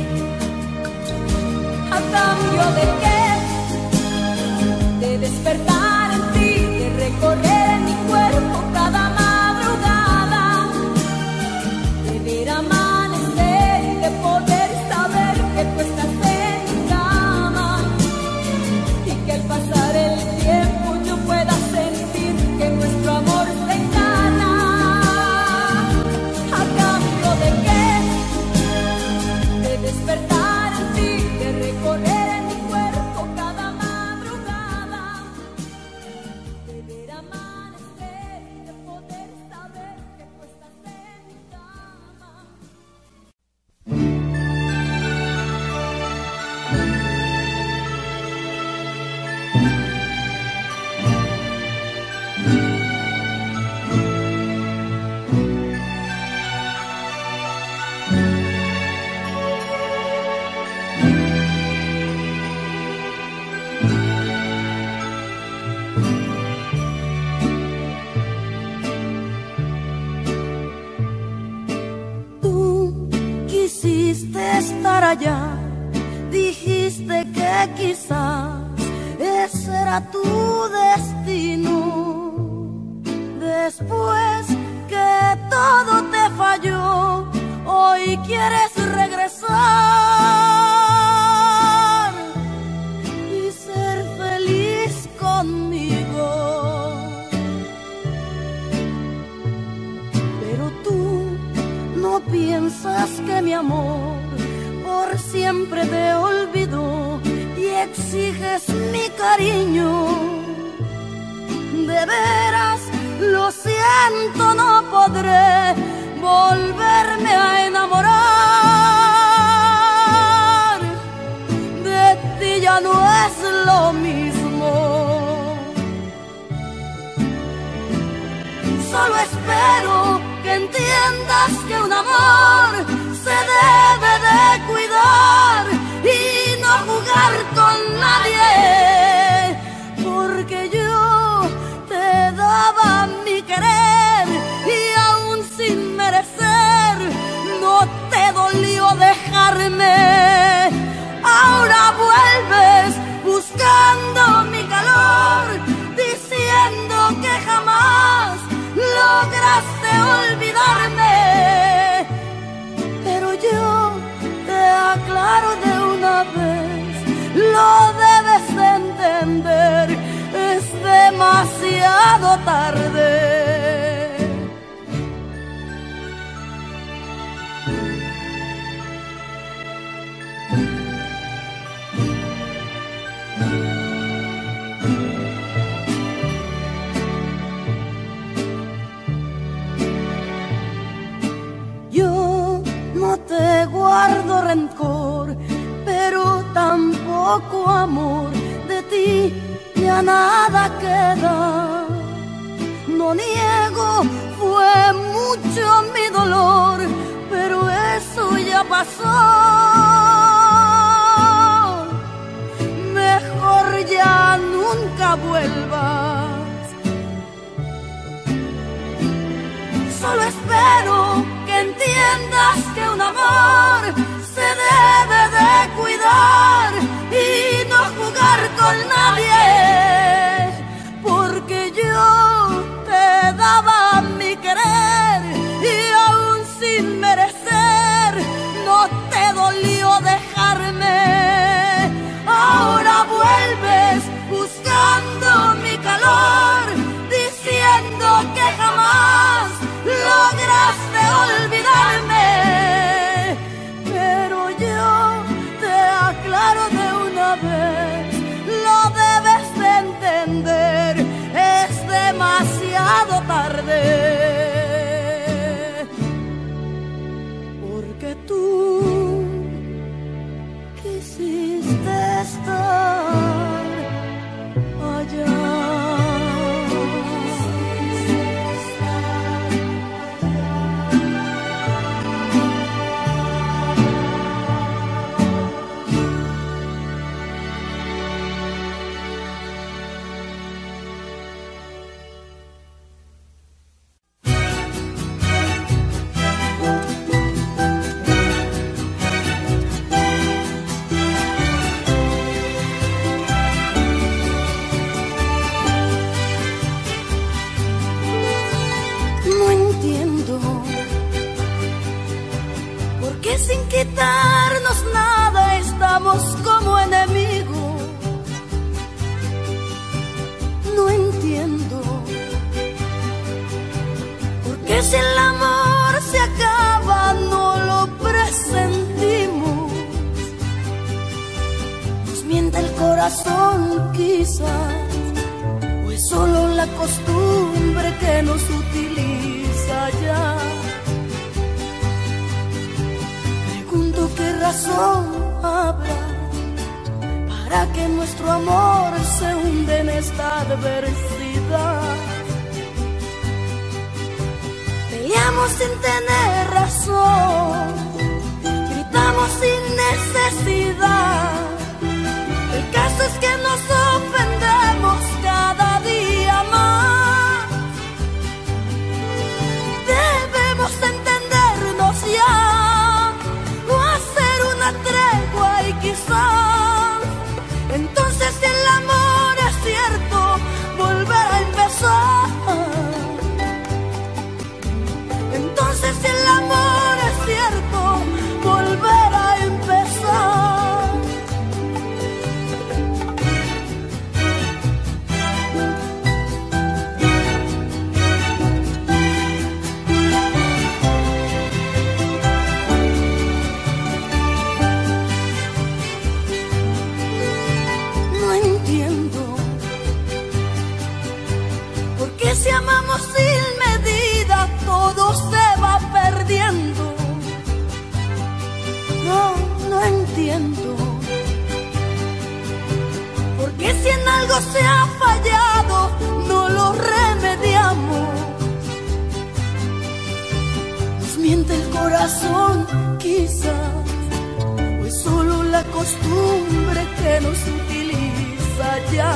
¿A cambio de qué? De despertar en ti, de recorrer en mi cuerpo cada madrugada, de ver amanecer y de poder saber que tú estás en mi cama, y que al pasar el tiempo yo pueda sentir que nuestro amor se encarna. ¿A cambio de qué? De despertar en ti, de recorrer en mi cuerpo cada madrugada, de ver amanecer y de poder saber que tú estás en mi cama. Tú quisiste estar allá, dijiste que quizás ese era tu destino. Después que todo te falló, hoy quieres regresar y ser feliz conmigo. Pero tú no piensas que mi amor por siempre te olvidó y exiges mi cariño. De veras, lo siento, no podré volverme a enamorar. De ti ya no es lo mismo. Solo espero que entiendas que un amor se debe de cuidar y no jugar con nadie, porque yo te daba mi querer y aún sin merecer no te dolió dejarme. Ahora vuelves buscando mi calor, diciendo que jamás lograste olvidarme. Pero yo te aclaro de una vez, lo debes de entender, es demasiado. の tarde. 「 Yo no te guardo rencor, pero tampoco amor. De ti ya nada queda. No niego, fue mucho mi dolor, pero eso ya pasó. Mejor ya nunca vuelvas. Solo espero que entiendas que un amor se debe de cuidar y no jugar con nadie, porque yo te daba mi querer y aún sin merecer no te dolió dejarme. Ahora vuelves buscando mi calor, diciendo que jamás lograste olvidarme, pero yo te aclaro de una vez, lo debes de entender, es demasiado tarde, porque tú quisiste estar allá. Sin quitarnos nada estamos como enemigos. No entiendo por qué si el amor se acaba no lo presentimos. Nos miente el corazón quizás, o es solo la costumbre que nos utiliza ya. ¿Qué razón habrá para que nuestro amor se hunde en esta adversidad? Peleamos sin tener razón, gritamos sin necesidad. El caso es que nos ofendemos cada día más. Debemos entendernos ya, tregua y quizás entonces si el amor es cierto volver a empezar. Entonces si el amor es cierto volver a empezar. Si amamos sin medida, todo se va perdiendo. No entiendo. Porque si en algo se ha fallado, no lo remediamos. Nos miente el corazón, quizás, o es solo la costumbre que nos utiliza ya.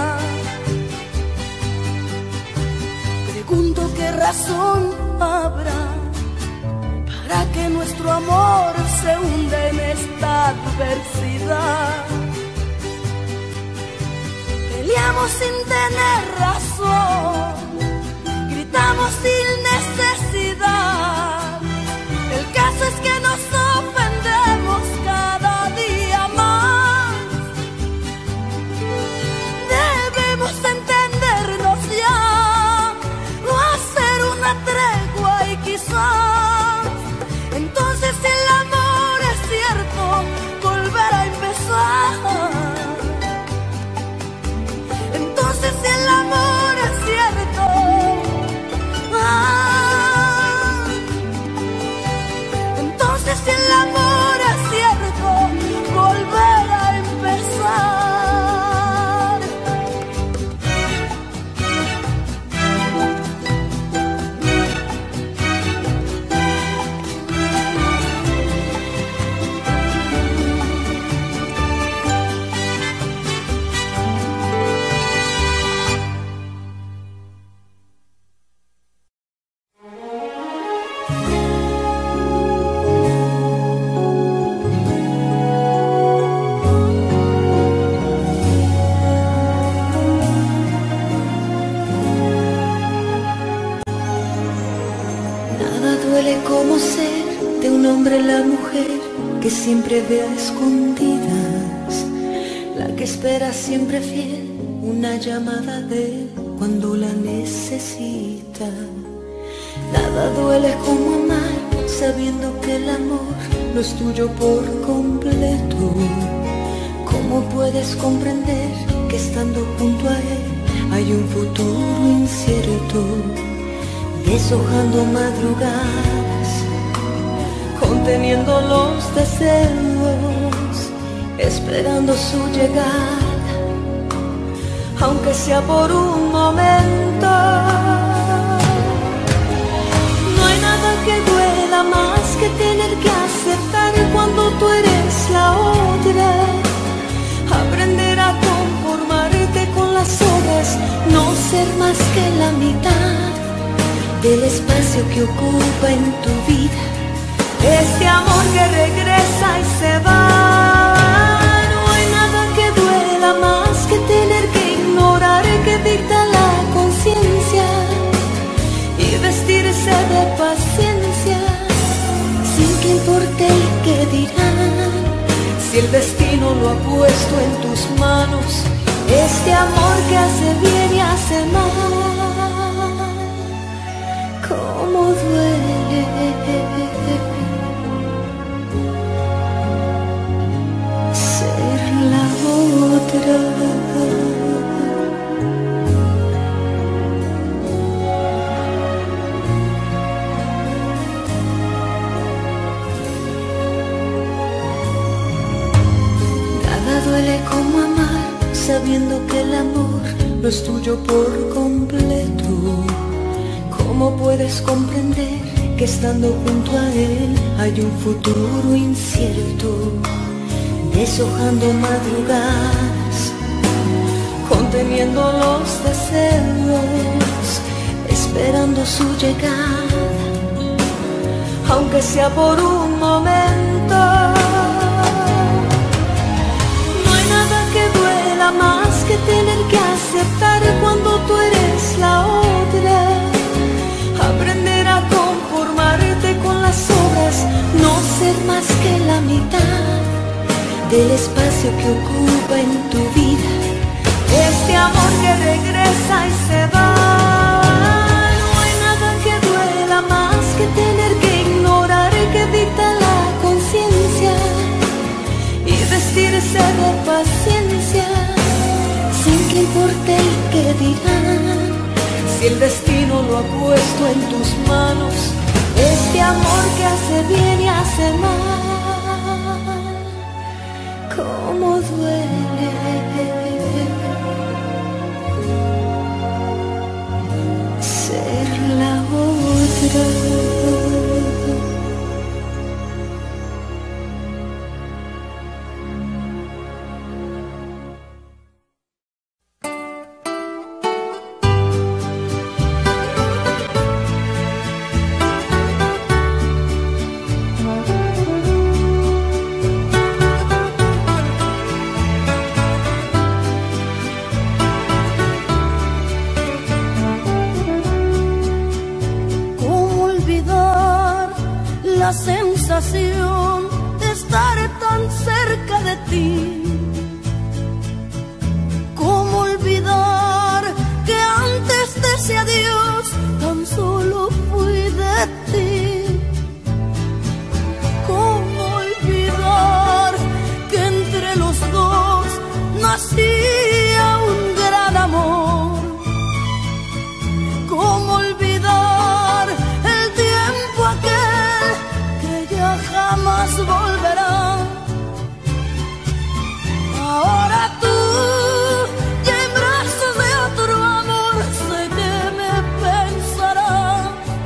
Pregunto qué razón habrá para que nuestro amor se hunda en esta adversidad. Peleamos sin tener razón, gritamos sin necesidad. El caso es que nos ofendemos cada día más. Debemos entendernos ya, tregua y quizás entonces si el amor es cierto volver a siempre ve a escondidas, la que espera siempre fiel una llamada de él cuando la necesita. Nada duele como amar sabiendo que el amor no es tuyo por completo. ¿Cómo puedes comprender que estando junto a él hay un futuro incierto? Deshojando madrugadas, conteniendo los deseos, esperando su llegada, aunque sea por un momento. No hay nada que duela más que tener que aceptar cuando tú eres la otra. Aprender a conformarte con las obras, no ser más que la mitad del espacio que ocupa en tu vida. Este amor que regresa y se va. No hay nada que duela más que tener que ignorar que dicta la conciencia y vestirse de paciencia, sin que importe el que dirán. Si el destino lo ha puesto en tus manos, este amor que hace bien y hace mal, cómo duele ser la otra. Duele como amar sabiendo que el amor no es tuyo por completo. ¿Cómo puedes comprender que estando junto a él hay un futuro incierto? Deshojando madrugadas, conteniendo los deseos, esperando su llegada, aunque sea por un momento. Que duela más que tener que aceptar cuando tú eres la otra. Aprender a conformarte con las obras, no ser más que la mitad del espacio que ocupa en tu vida. Este amor que regresa y se va. No hay nada que duela más que tener que ignorar que dicta la conciencia y vestirse de paciencia, sin que importe el que dirán. Si el destino lo ha puesto en tus manos, este amor que hace bien y hace mal, cómo duele ser la otra. La sensación de estar tan cerca de ti. ¿Cómo olvidar que antes de ese adiós tan solo fui de ti? ¿Cómo olvidar que entre los dos nacía un gran amor? ¿Cómo olvidar el tiempo aquel que ya jamás volverá? Ahora tú, ya en brazos de otro amor, sé que me pensarás,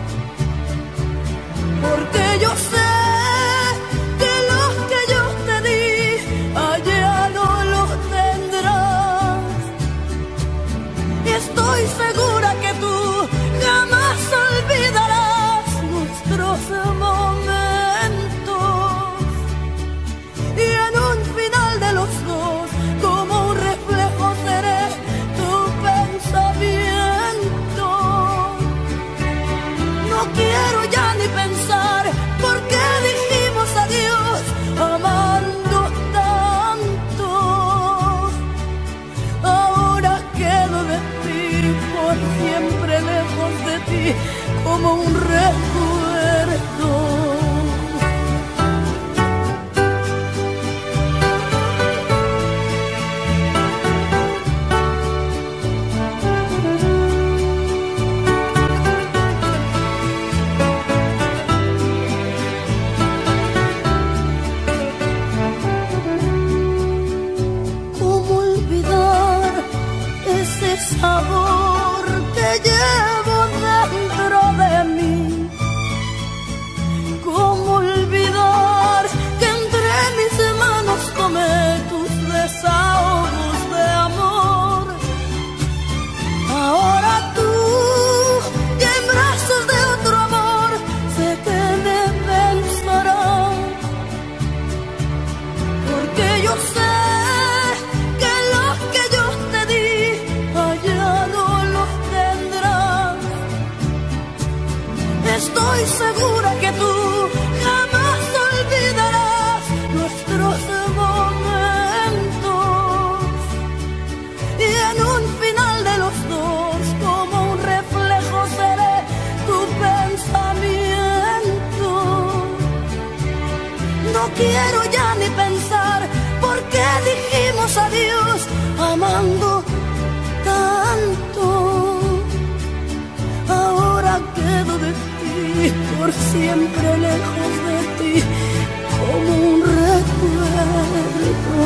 porque yo sé que los que yo te di allá no los tendrás. sabor que llevo dentro de mí. ¿Cómo olvidar que entre mis manos tomé tus desahogos de amor? Ahora tú, y en brazos de otro amor, sé que me pensarás, porque yo sé que lo que yo te di allá no lo tendrás. Estoy segura que tú jamás olvidarás nuestros momentos, y en un final de los dos, como un reflejo, seré tu pensamiento. No quiero ya ni pensar por qué dijimos adiós amando tanto. Ahora quedo de ti, por siempre lejos de ti, como un recuerdo.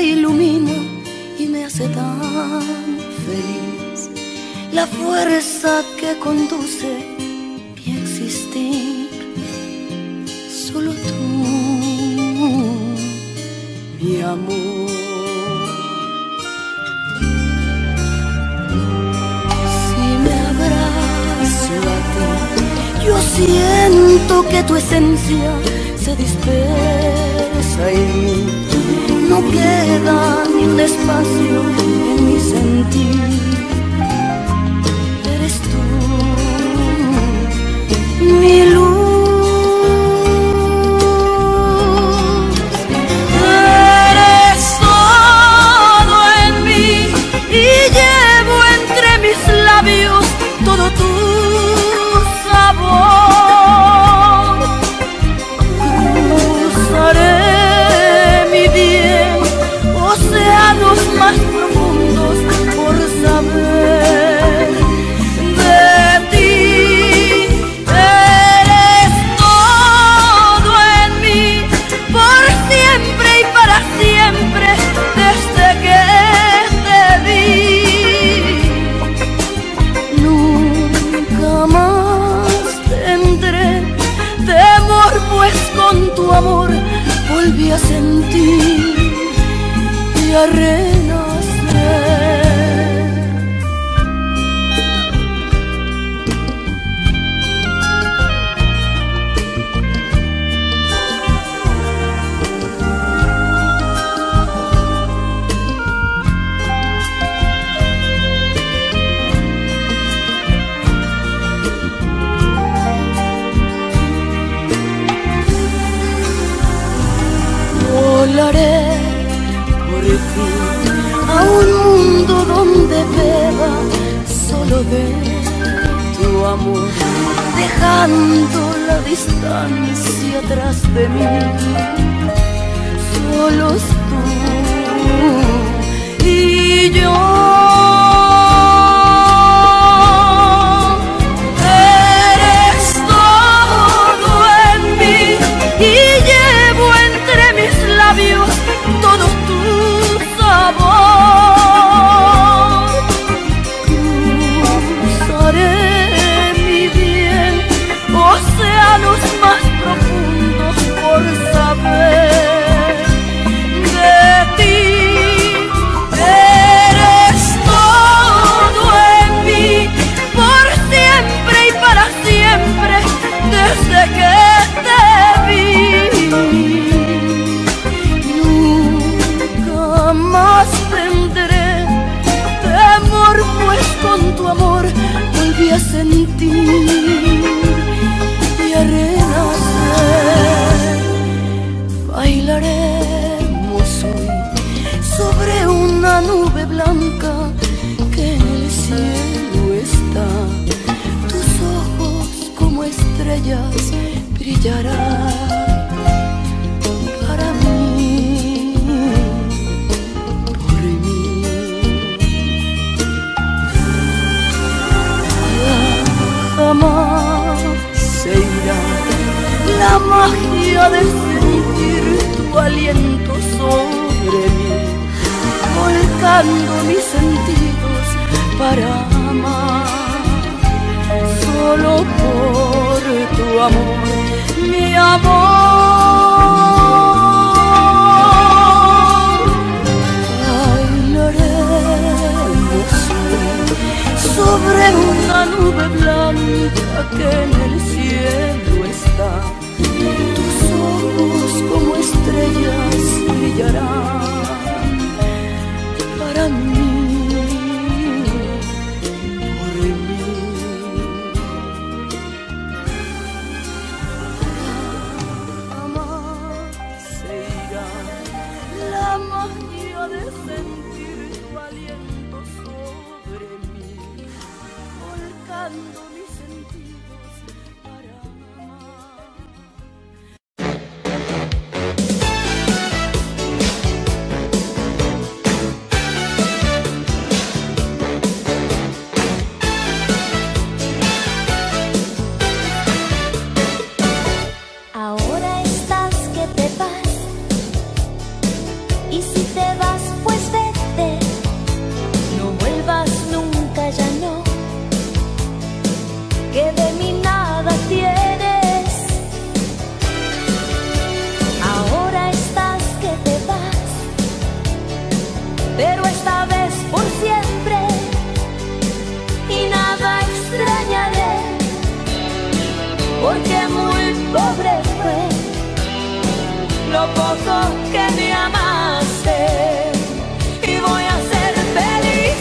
me ilumina y me hace tan feliz. La fuerza que conduce mi existir. Solo tú, mi amor. Si me abrazo a ti, yo siento que tu esencia se dispersa en mí. No queda ni un espacio en mi sentir. Eres tú, mi luz. Eres todo en mí y llevo entre mis labios todo tu sabor. Cruzaré mi bien océanos más profundos por saber de ti. Eres todo en mí, por siempre y para siempre, desde que te vi. Nunca más tendré temor, pues con tu amor volví a sentir y a renacer. Volaré por ti a un mundo donde beba solo de tu amor, dejando la distancia atrás de mí. Solos tú y yo. Eres todo en mí y llevo entre mis labios todo tu sabor. Cruzaré mi bien océanos más profundos por saber de ti. Eres todo en mí, por siempre y para siempre, desde que te vi. Nunca más tendré temor, pues con tu amor volví a sentir y a renacer. Bailaremos hoy sobre una nube blanca que en el cielo está. Tus ojos como estrellas brillarán para mí, por mí. Jamás se irá la magia de sentir tu aliento sobre mí, volcando mis sentidos para amar. Solo por tu amor, mi amor. Bailaremos sobre una nube blanca que en el cielo está. Tus ojos como estrellas brillarán para mí. De sentir tu aliento sobre mí, volcando mis sentidos para amar. Ahora estás que te vas, y si te vas pero esta vez por siempre, y nada extrañaré, porque muy pobre fue lo poco que me amaste, y voy a ser feliz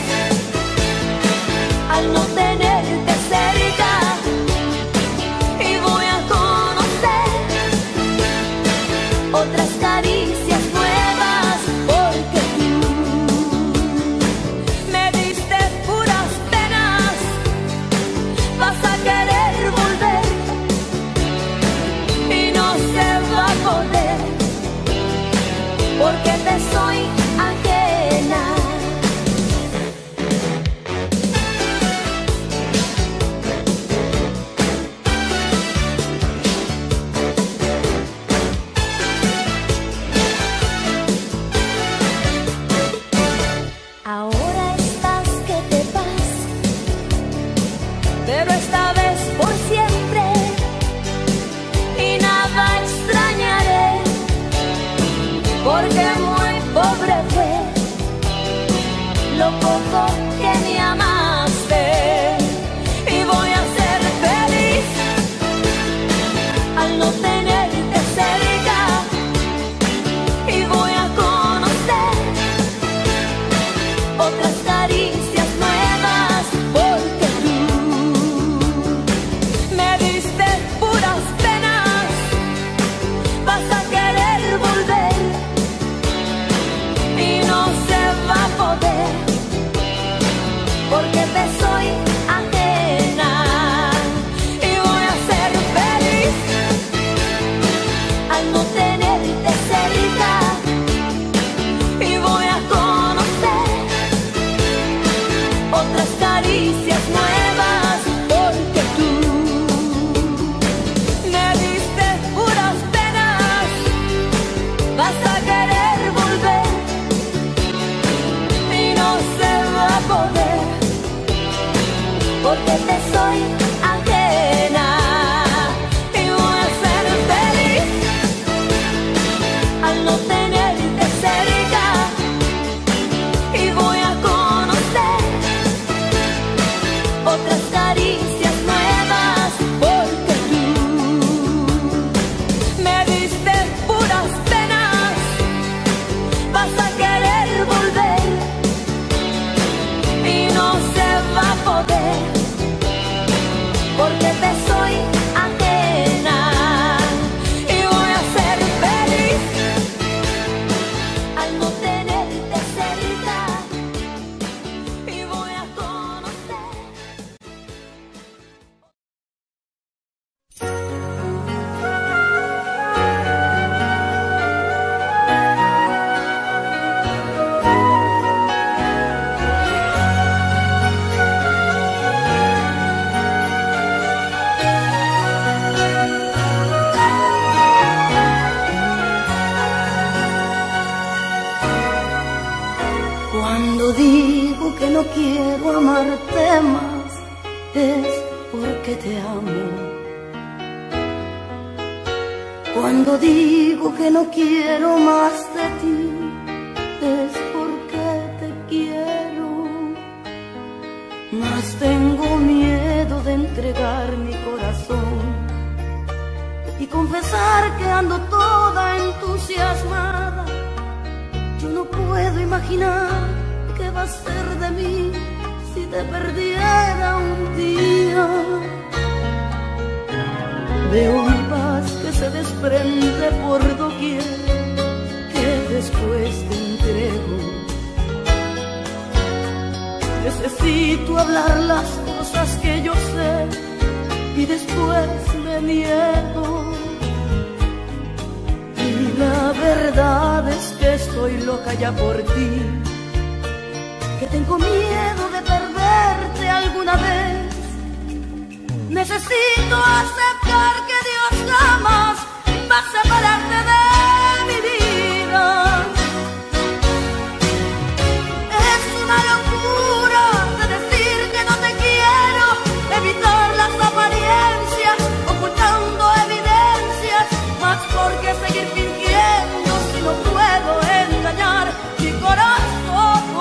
al no tenerte cerca, y voy a conocer otras caricias nuevas, porque tú me diste puras penas, vas a querer volver y no se va a poder, porque te soy ajena. Ahora estás que te vas, pero esta vez por siempre, y nada extrañaré, porque muy pobre fue lo poco que me amaste, y voy a ser feliz al no tenerte cerca, y voy a conocer otras caricias nuevas, porque tú me diste puras penas, vas a querer volver y no se va a poder, porque te soy ajena, y voy a ser feliz al no tenerte cerca, y voy a conocer otras caricias nuevas, porque tú me diste puras penas, vas a querer volver y no se va a poder, porque te soy ajena, y voy a ser feliz al no tenerte cerca, y voy a conocer otras caricias nuevas, porque tú me diste puras penas, vas a querer volver y no se va a poder, porque te soy ajena, y voy a ser feliz al no tenerte cerca, y voy a conocer. Cuando digo que no quiero amarte más, es porque te amo. Cuando digo que no quiero más de ti, es porque te quiero. Mas tengo miedo de entregar mi corazón y confesar que ando toda entusiasmada. Yo no puedo imaginar qué va a ser de mí si te perdiera un día. Veo mi paz que se desprende por doquier, que después te entrego. Necesito hablar las cosas que yo sé y después me niego. Y la verdad es que estoy loca ya por ti, que tengo miedo de perderte alguna vez. Necesito aceptar que Dios jamás va a separarte de mi vida. Es una locura de decir que no te quiero, evitar las apariencias, ocultando evidencias, más porque seguir fingiendo si no puedo engañar mi corazón.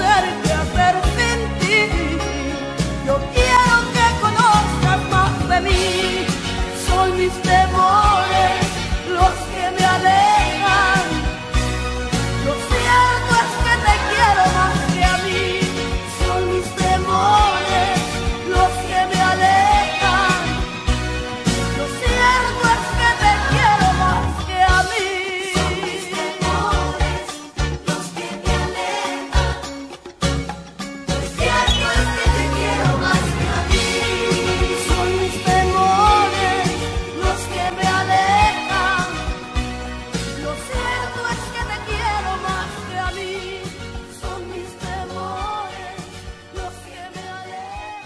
saber qué hacer sin ti. Yo quiero que conozcas más de mí. Son mis temores los que me alejan. Lo cierto es que te quiero más que a mí. Son mis temores los que me alejan. Lo cierto es que te quiero más que a mí. Son mis temores los que me alejan. Lo cierto es que te quiero más que a mí. Son mis temores los que me alejan. Lo cierto es que te quiero más que a mí. Son mis temores los que me alejan.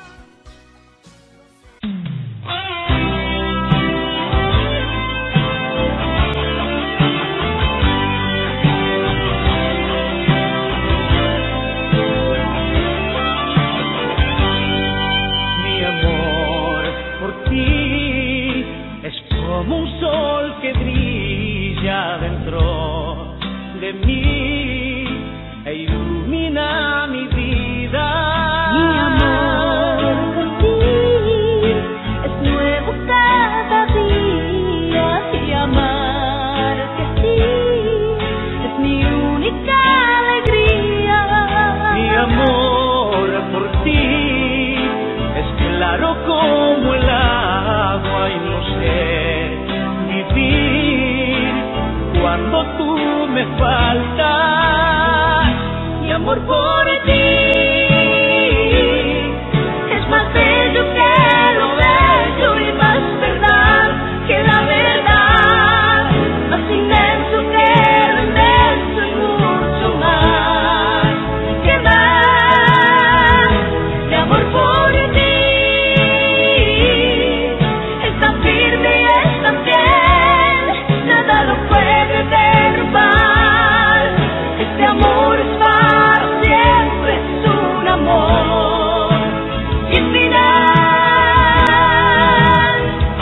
Mi amor por ti es como un sol que brilla dentro de mí e ilumina mi vida. Mi amor por ti es nuevo cada día y amarte así es mi única alegría. Mi amor por ti es claro como el agua y no sé vivir cuando tú me faltas. Mi amor por ti Es más bello que lo bello y más verdad que la verdad, más inmenso que lo inmenso y mucho más que más. Mi amor por ti es tan firme y es tan fiel, nada lo puede derrumbar. Este amor es para siempre, es un amor sin final.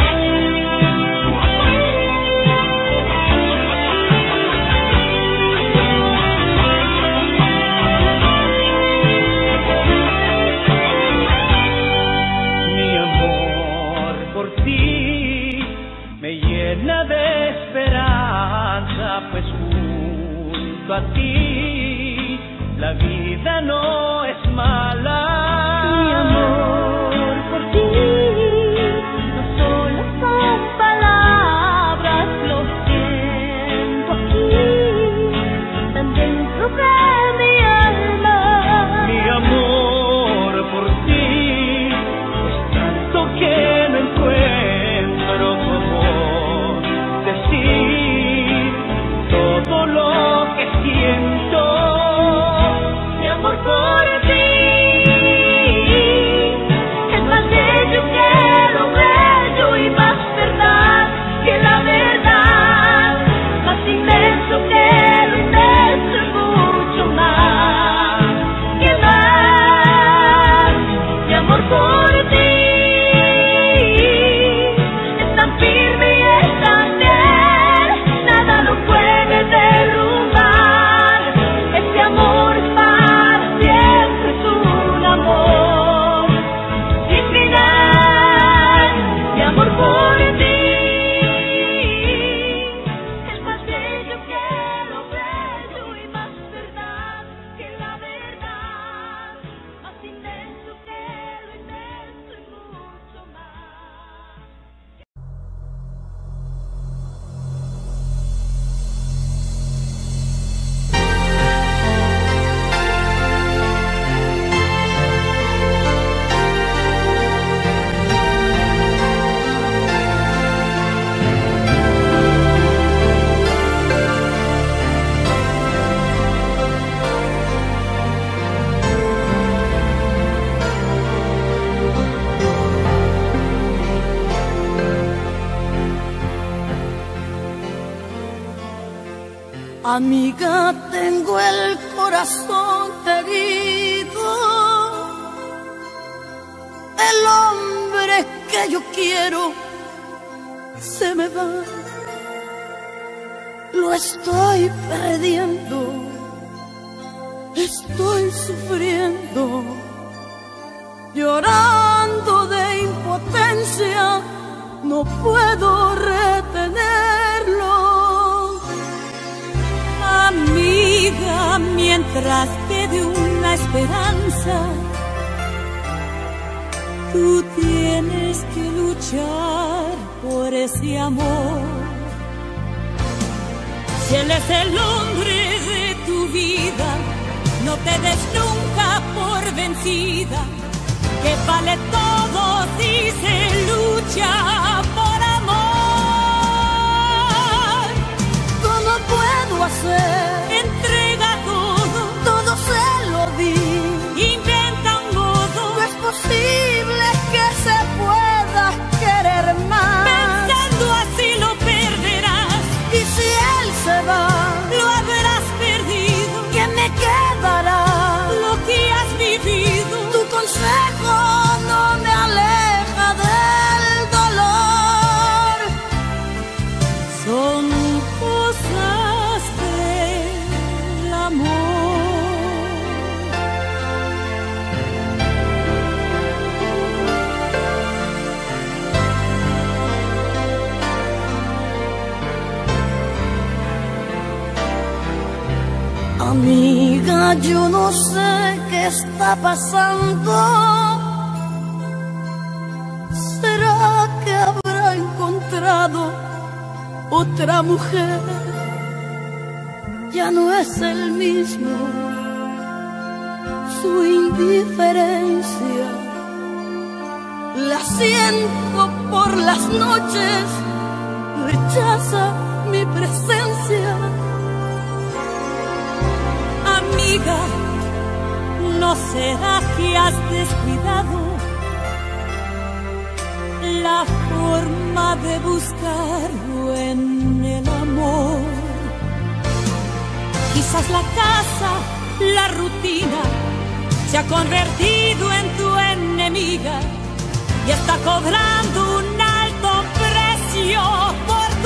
Mi amor por ti me llena de esperanza, pues junto a ti la vida no es mala. Mi amor por ti no solo son palabras, lo siento aquí, tan dentro de mi alma. Mi amor por ti es tanto que no encuentro cómo decir todo lo que siento. Mi amor por ti Es más bello que lo bello y más verdad que la verdad, más inmenso que lo inmenso y mucho más que más. Mi amor por ti es tan firme y es tan fiel, nada lo puede derrumbar. Este amor es para siempre, es un amor sin final. Mi amor por ti es más bello que lo bello y más verdad que la verdad, más inmenso que lo inmenso y mucho más. Amiga, tengo el corazón herido. El hombre que yo quiero se me va. Lo estoy perdiendo. Estoy sufriendo, llorando de impotencia, no puedo retenerlo. Amiga, mientras quede una esperanza, tú tienes que luchar por ese amor. Si él es el hombre de tu vida, no te des nunca por vencida, que vale todo si se lucha por amor. ¿Cómo puedo hacer? Entrega todo, Todo se lo di. inventa un modo, No es posible que se pueda querer más. pensando así lo perderás, Y si él se va, lo habrás perdido, ¿qué me quedará? lo que has vivido. Tu consejo no me aleja del dolor. Son cosas del amor. Amiga, yo no sé qué está pasando. ¿Será que habrá encontrado otra mujer? Ya no es el mismo. Su indiferencia la siento por las noches. Rechaza mi presencia. Amiga, ¿no será que has descuidado la forma de buscarlo en el amor? Quizás la casa, la rutina, se ha convertido en tu enemiga y está cobrando un alto precio por tu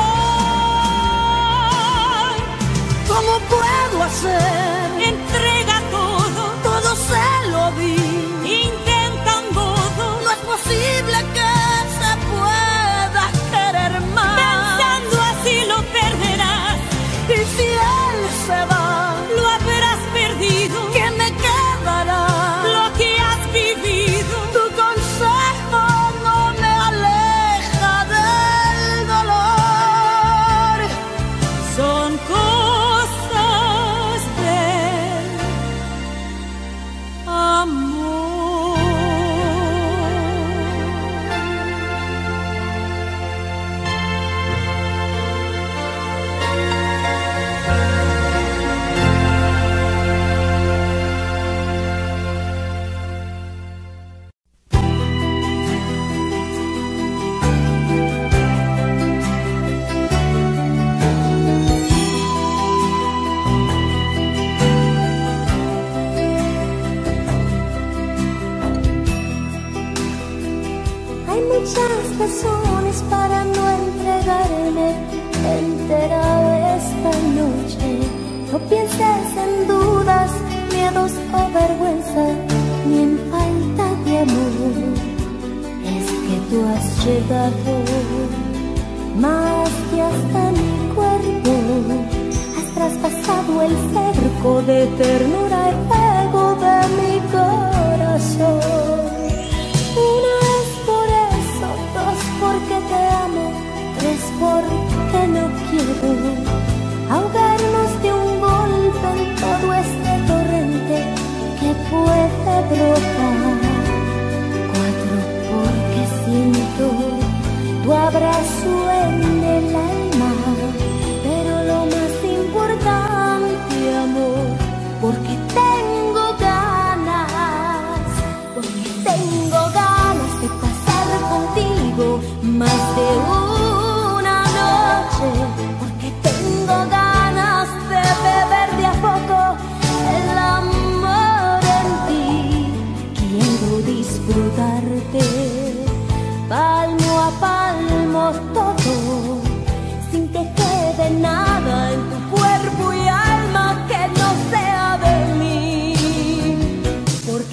error. ¿Cómo puedo hacer? Entrega todo, Todo se lo di. intenta un modo, No es posible que se pueda querer más. pensando así lo perderás, Y si él se va, lo habrás perdido, ¿qué me quedará? lo que has vivido. Tu consejo no me aleja del dolor. Son cosas del amor. Hay muchas razones para no entregarme entera esta noche. No pienses en dudas, miedos o vergüenza, ni en falta de amor. Es que tú has llegado más que hasta mi cuerpo. Has traspasado el cerco de ternura y fuego de mi corazón. Una es por eso, dos porque te amo, tres porque no quiero ahogarnos de un golpe en todo este torrente que puede brotar. Cuatro porque siento tu abrazo en el alma, pero lo más importante, amor, porque te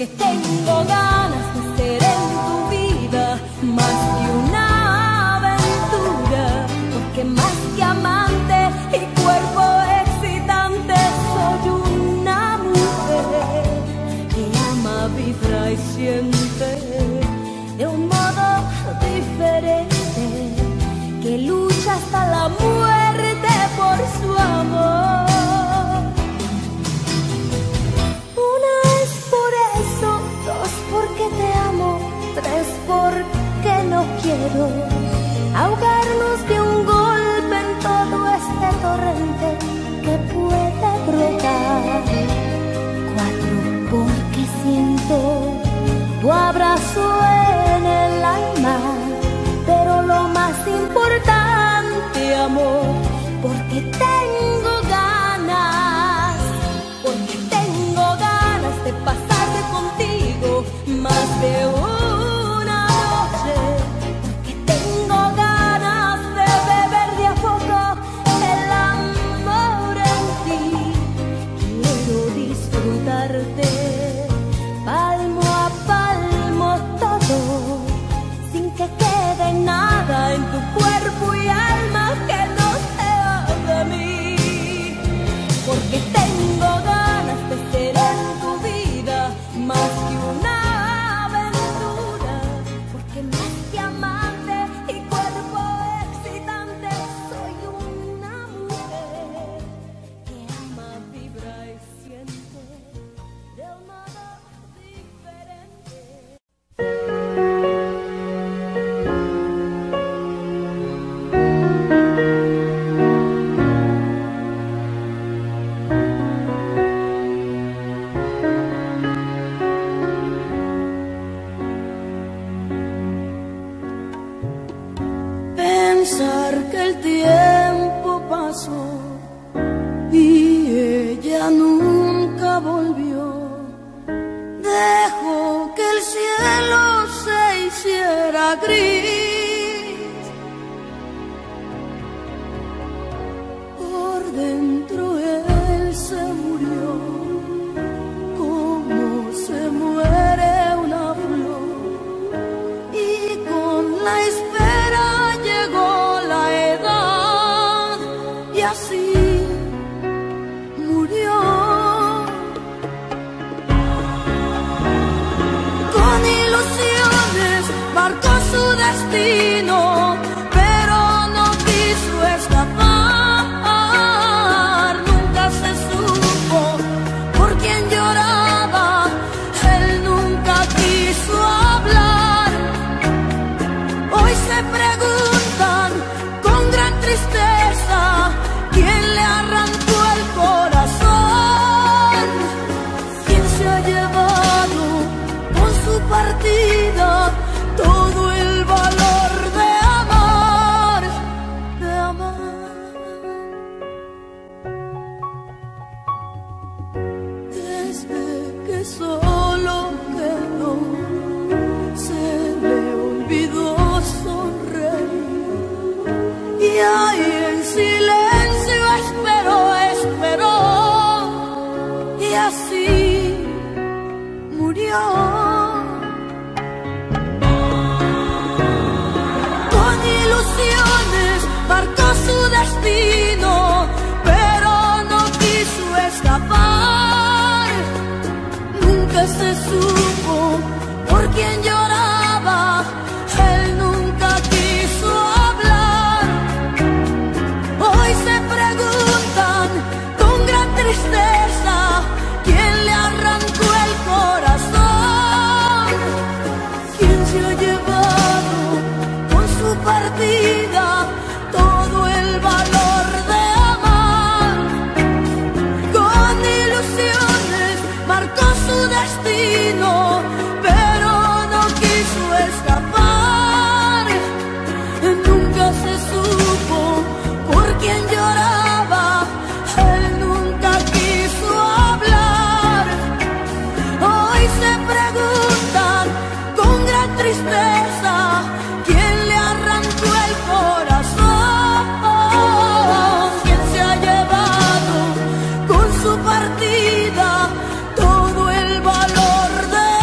porque tengo ganas de ser en tu vida más que una aventura, porque más que amante y cuerpo excitante soy una mujer que ama, vibra y siente de un modo diferente, que lucha hasta la muerte por su amor. Una es por eso, dos porque te amo, tres porque no quiero ahogarnos de un golpe en todo este torrente que puede brotar. Cuatro porque siento tu abrazo en el alma, pero lo más importante, amor, porque tengo ganas de pasar contigo más de una noche, porque tengo ganas de beber de a poco el amor en ti. Quiero disfrutarte palmo a palmo todo, sin que quede nada en tu cuerpo y alma que no sea de mí, porque tengo ganas de ser en tu vida más que una aventura, porque más que amante y cuerpo excitante soy una mujer que ama, vibra y siente de un modo diferente. Pensar que el tiempo pasó y ella nunca volvió, dejó que el cielo se hiciera gris. Por dentro él se murió, como se muere una flor, y con la espera llegó la edad y así murió. Con ilusiones marcó su destino, pero no quiso escapar. Nunca se supo por quién lloraba, él nunca quiso hablar. Hoy se preguntan con gran tristeza quién le arrancó el corazón, quién se ha llevado con su partida todo el valor de amar, de amar. Desde que solo quedó, se le olvidó sonreír, y ahí en silencio esperó, y así murió. Con ilusiones marcó su destino, pero no quiso escapar. Nunca se supo por quién lloraba, él nunca quiso hablar. Hoy se preguntan con gran tristeza quién le arrancó el corazón, quién se ha llevado con su partida todo el valor de amar. Con ilusiones marcó su destino, pero no quiso escapar. Nunca se supo por quién lloraba, él nunca quiso hablar. Hoy se preguntan con gran tristeza quién le arrancó el corazón, quién se ha llevado con su partida todo el valor de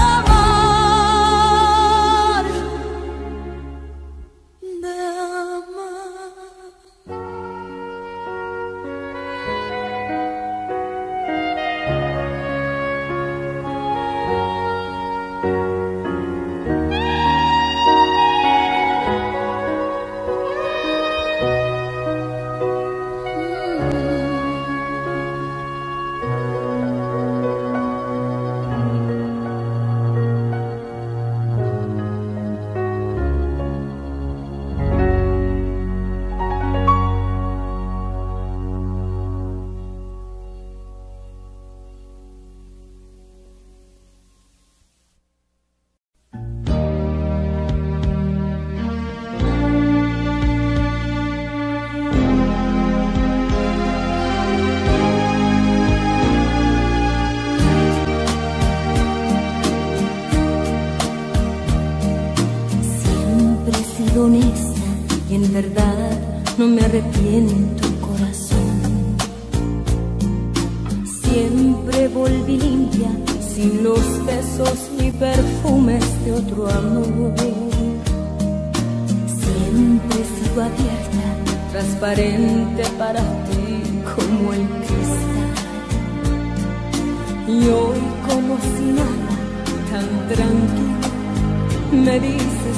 honesta y en verdad no me arrepiento, corazón. Siempre volví limpia, sin los besos ni perfumes de otro amor. Siempre sigo abierta, transparente para ti como el cristal. Y hoy como si nada, tan tranquila, me dices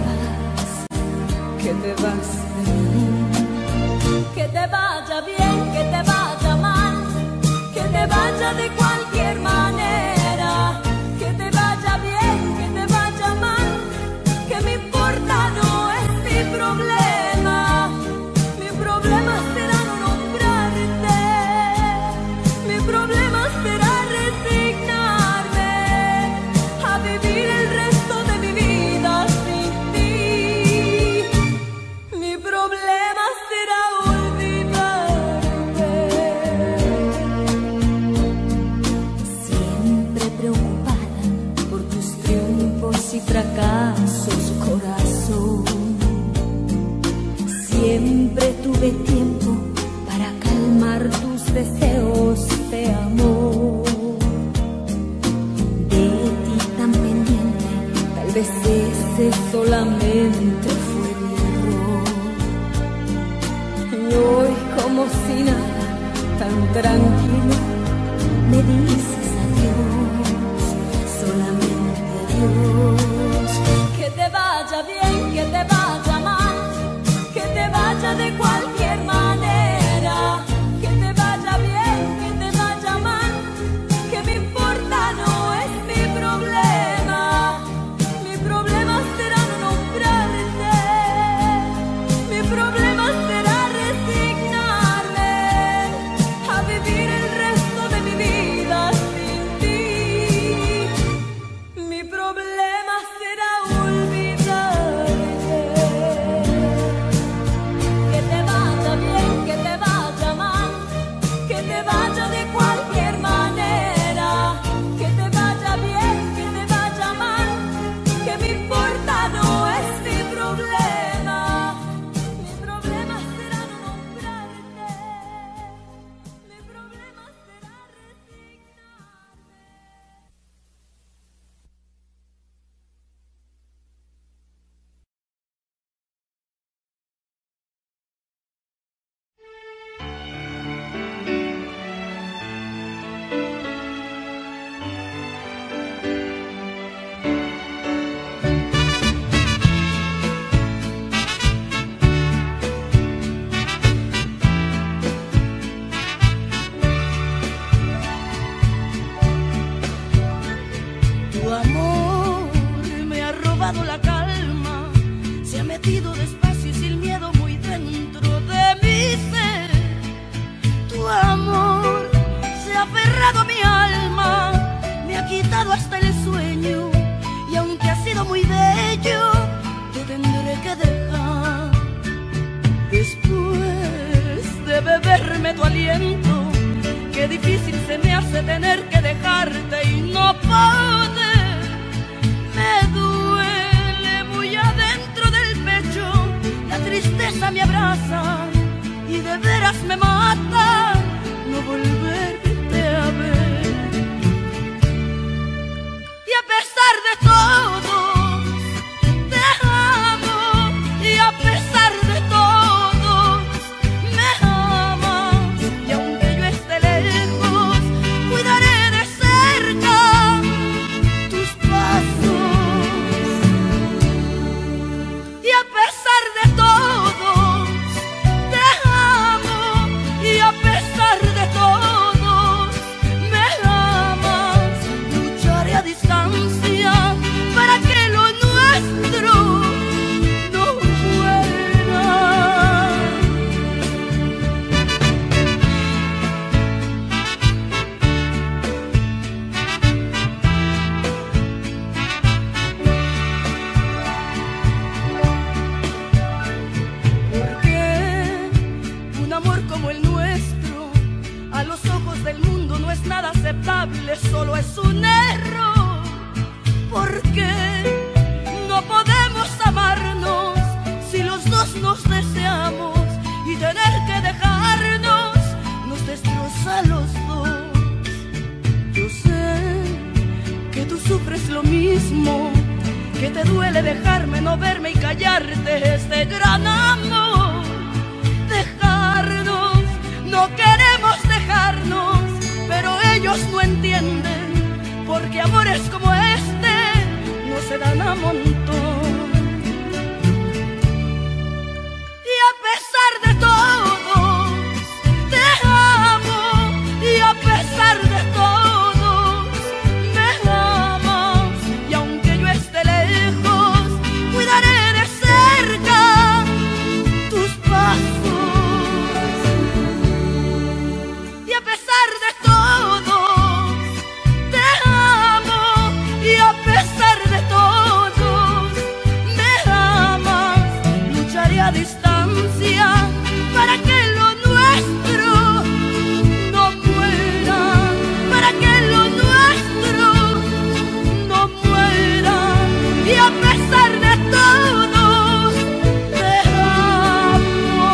que te vas de mí. Que te vaya bien, que te vaya mal, que te vaya de cualquier manera. Que te vaya bien, que te vaya mal, que me importa no es mi problema. Mi problema será no nombrarte, mi problema será resignarme a vivir el resto de mi vida sin ti. Mi problema será olvidarte. Siempre preocupada por tus triunfos y fracasos, corazón. Siempre tuve tiempo para calmar tus deseos de amor. De ti tan pendiente, tal vez ese solamente fue mi error. Y hoy como si nada, tan tranquilo, me dices adiós, solamente adiós. Que te vaya bien, que te vaya mal, que te vaya de cualquier manera. Que te vaya bien, que te vaya mal, que me importa no es mi problema. Mi problema será no nombrarte, mi problema será resignarme a vivir el resto de mi vida sin ti. Mi problema será olvidarte. Que te vaya bien, que te vaya mal, que te vaya de cualquier manera. Que te vaya bien, que te vaya mal, que me importa no es mi problema. Mi problema será no nombrarte, mi problema será resignarme. Tu amor me ha robado la calma, se ha metido despacio y sin miedo muy dentro de mi ser. Tu amor se ha aferrado a mi alma, me ha quitado hasta el sueño, y aunque ha sido muy bello, te tendré que dejar. Después de beberme tu aliento, qué difícil se me hace tener que dejarte y no poder. Me duele muy adentro del pecho, la tristeza me abraza y de veras me mata no volverte a ver. Y a pesar de todo, te amo, y a pesar de todo, me amas. Y aunque yo esté lejos, cuidaré de cerca lo mismo, que te duele dejarme, no verme y callarte este gran amor. Dejarnos, no queremos dejarnos, pero ellos no entienden, porque amores como este no se dan a montón. Y a pesar de todo, te amo, y a pesar de todo, me amas, y aunque yo esté lejos, cuidaré de cerca tus pasos. Y a pesar de todo, te amo, y a pesar de todo, me amas. Lucharé a distancia para que lo nuestro no muera, para que lo nuestro no muera. Y a pesar de todo, te amo.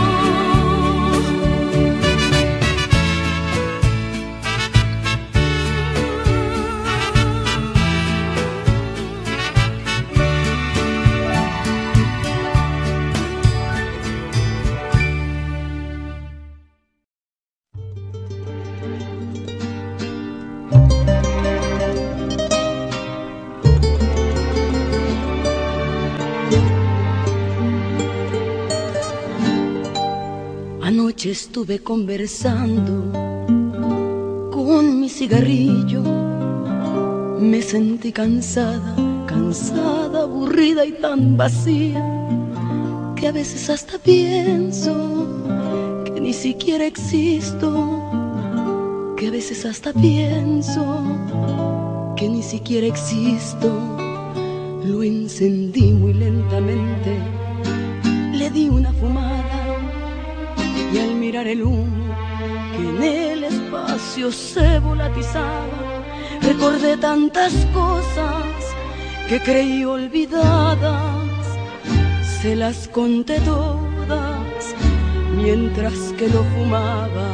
Anoche estuve conversando con mi cigarrillo. Me sentí cansada, cansada, aburrida y tan vacía, que a veces hasta pienso que ni siquiera existo, que a veces hasta pienso que ni siquiera existo. Lo encendí muy lentamente, le di una fumada, y al mirar el humo que en el espacio se volatizaba, recordé tantas cosas que creí olvidadas. Se las conté todas mientras que lo fumaba.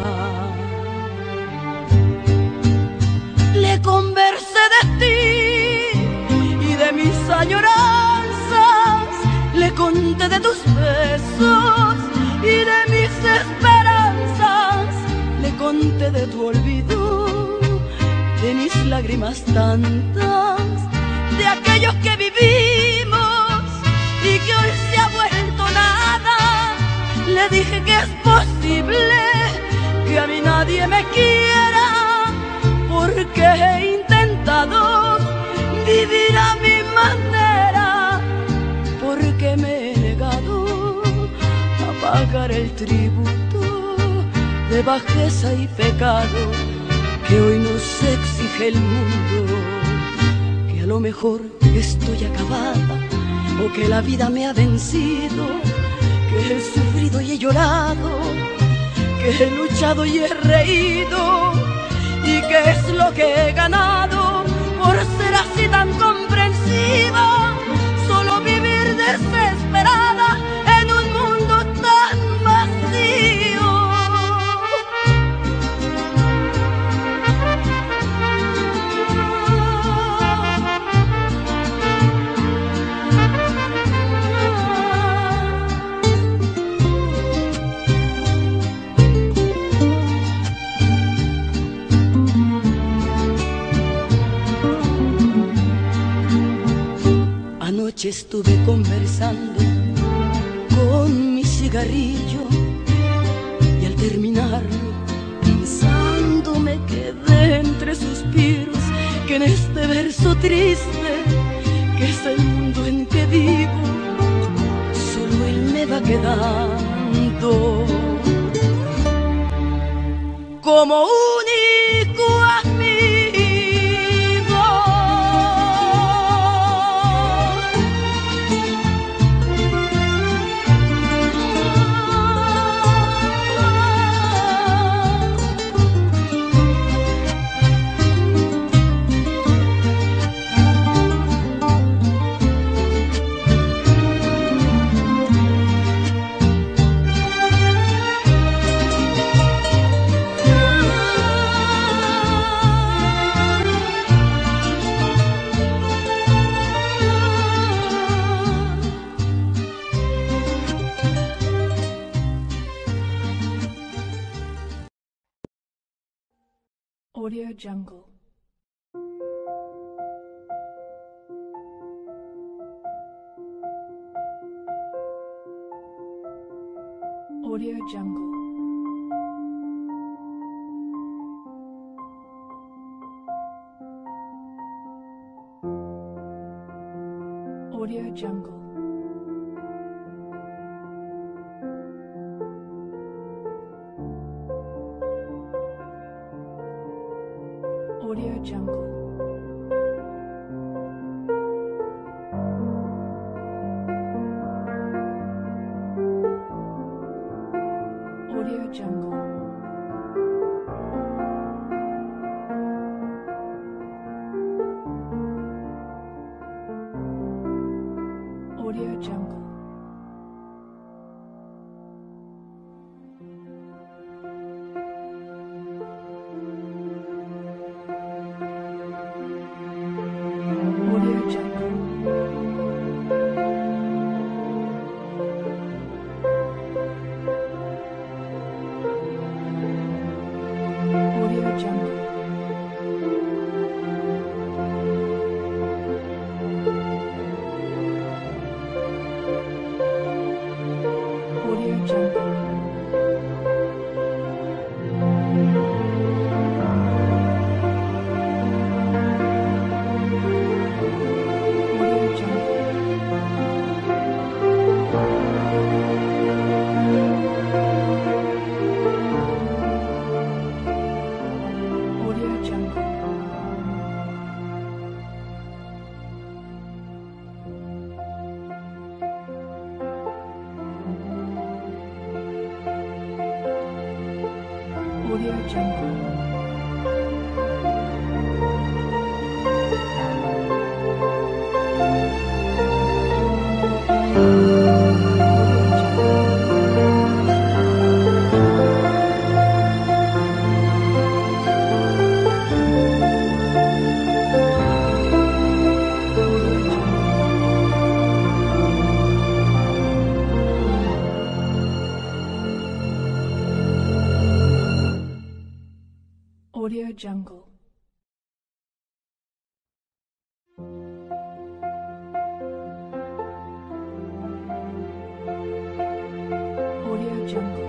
Le conversé de ti y de mis añoranzas, le conté de tus besos y de mis esperanzas, le conté de tu olvido, de mis lágrimas tantas, de aquellos que vivimos y que hoy se ha vuelto nada. Le dije que es posible que a mí nadie me quiera, porque he intentado vivir a mi manera, porque me he negado a pagar el tributo de bajeza y pecado que hoy nos exige el mundo. Que a lo mejor estoy acabada, o que la vida me ha vencido, que he sufrido y he llorado, que he luchado y he reído, y que es lo que he ganado por ser así tan comprensiva. Solo vivir desesperada en un mundo tan vacío. Anoche estuve conversando con mi cigarrillo, y al terminarlo, pensando, me quedé entre suspiros, que en este verso triste, que es el mundo en que vivo, solo él me va quedando como único amigo. Audio Jungle. Audio Jungle. Audio Jungle. Audio Jungle. Audio Jungle. Audio Jungle. Audio Jungle. Audio Jungle. Audio Jungle. Audio Jungle. Audio Jungle. Audio Jungle. Audio Jungle. Audio Jungle.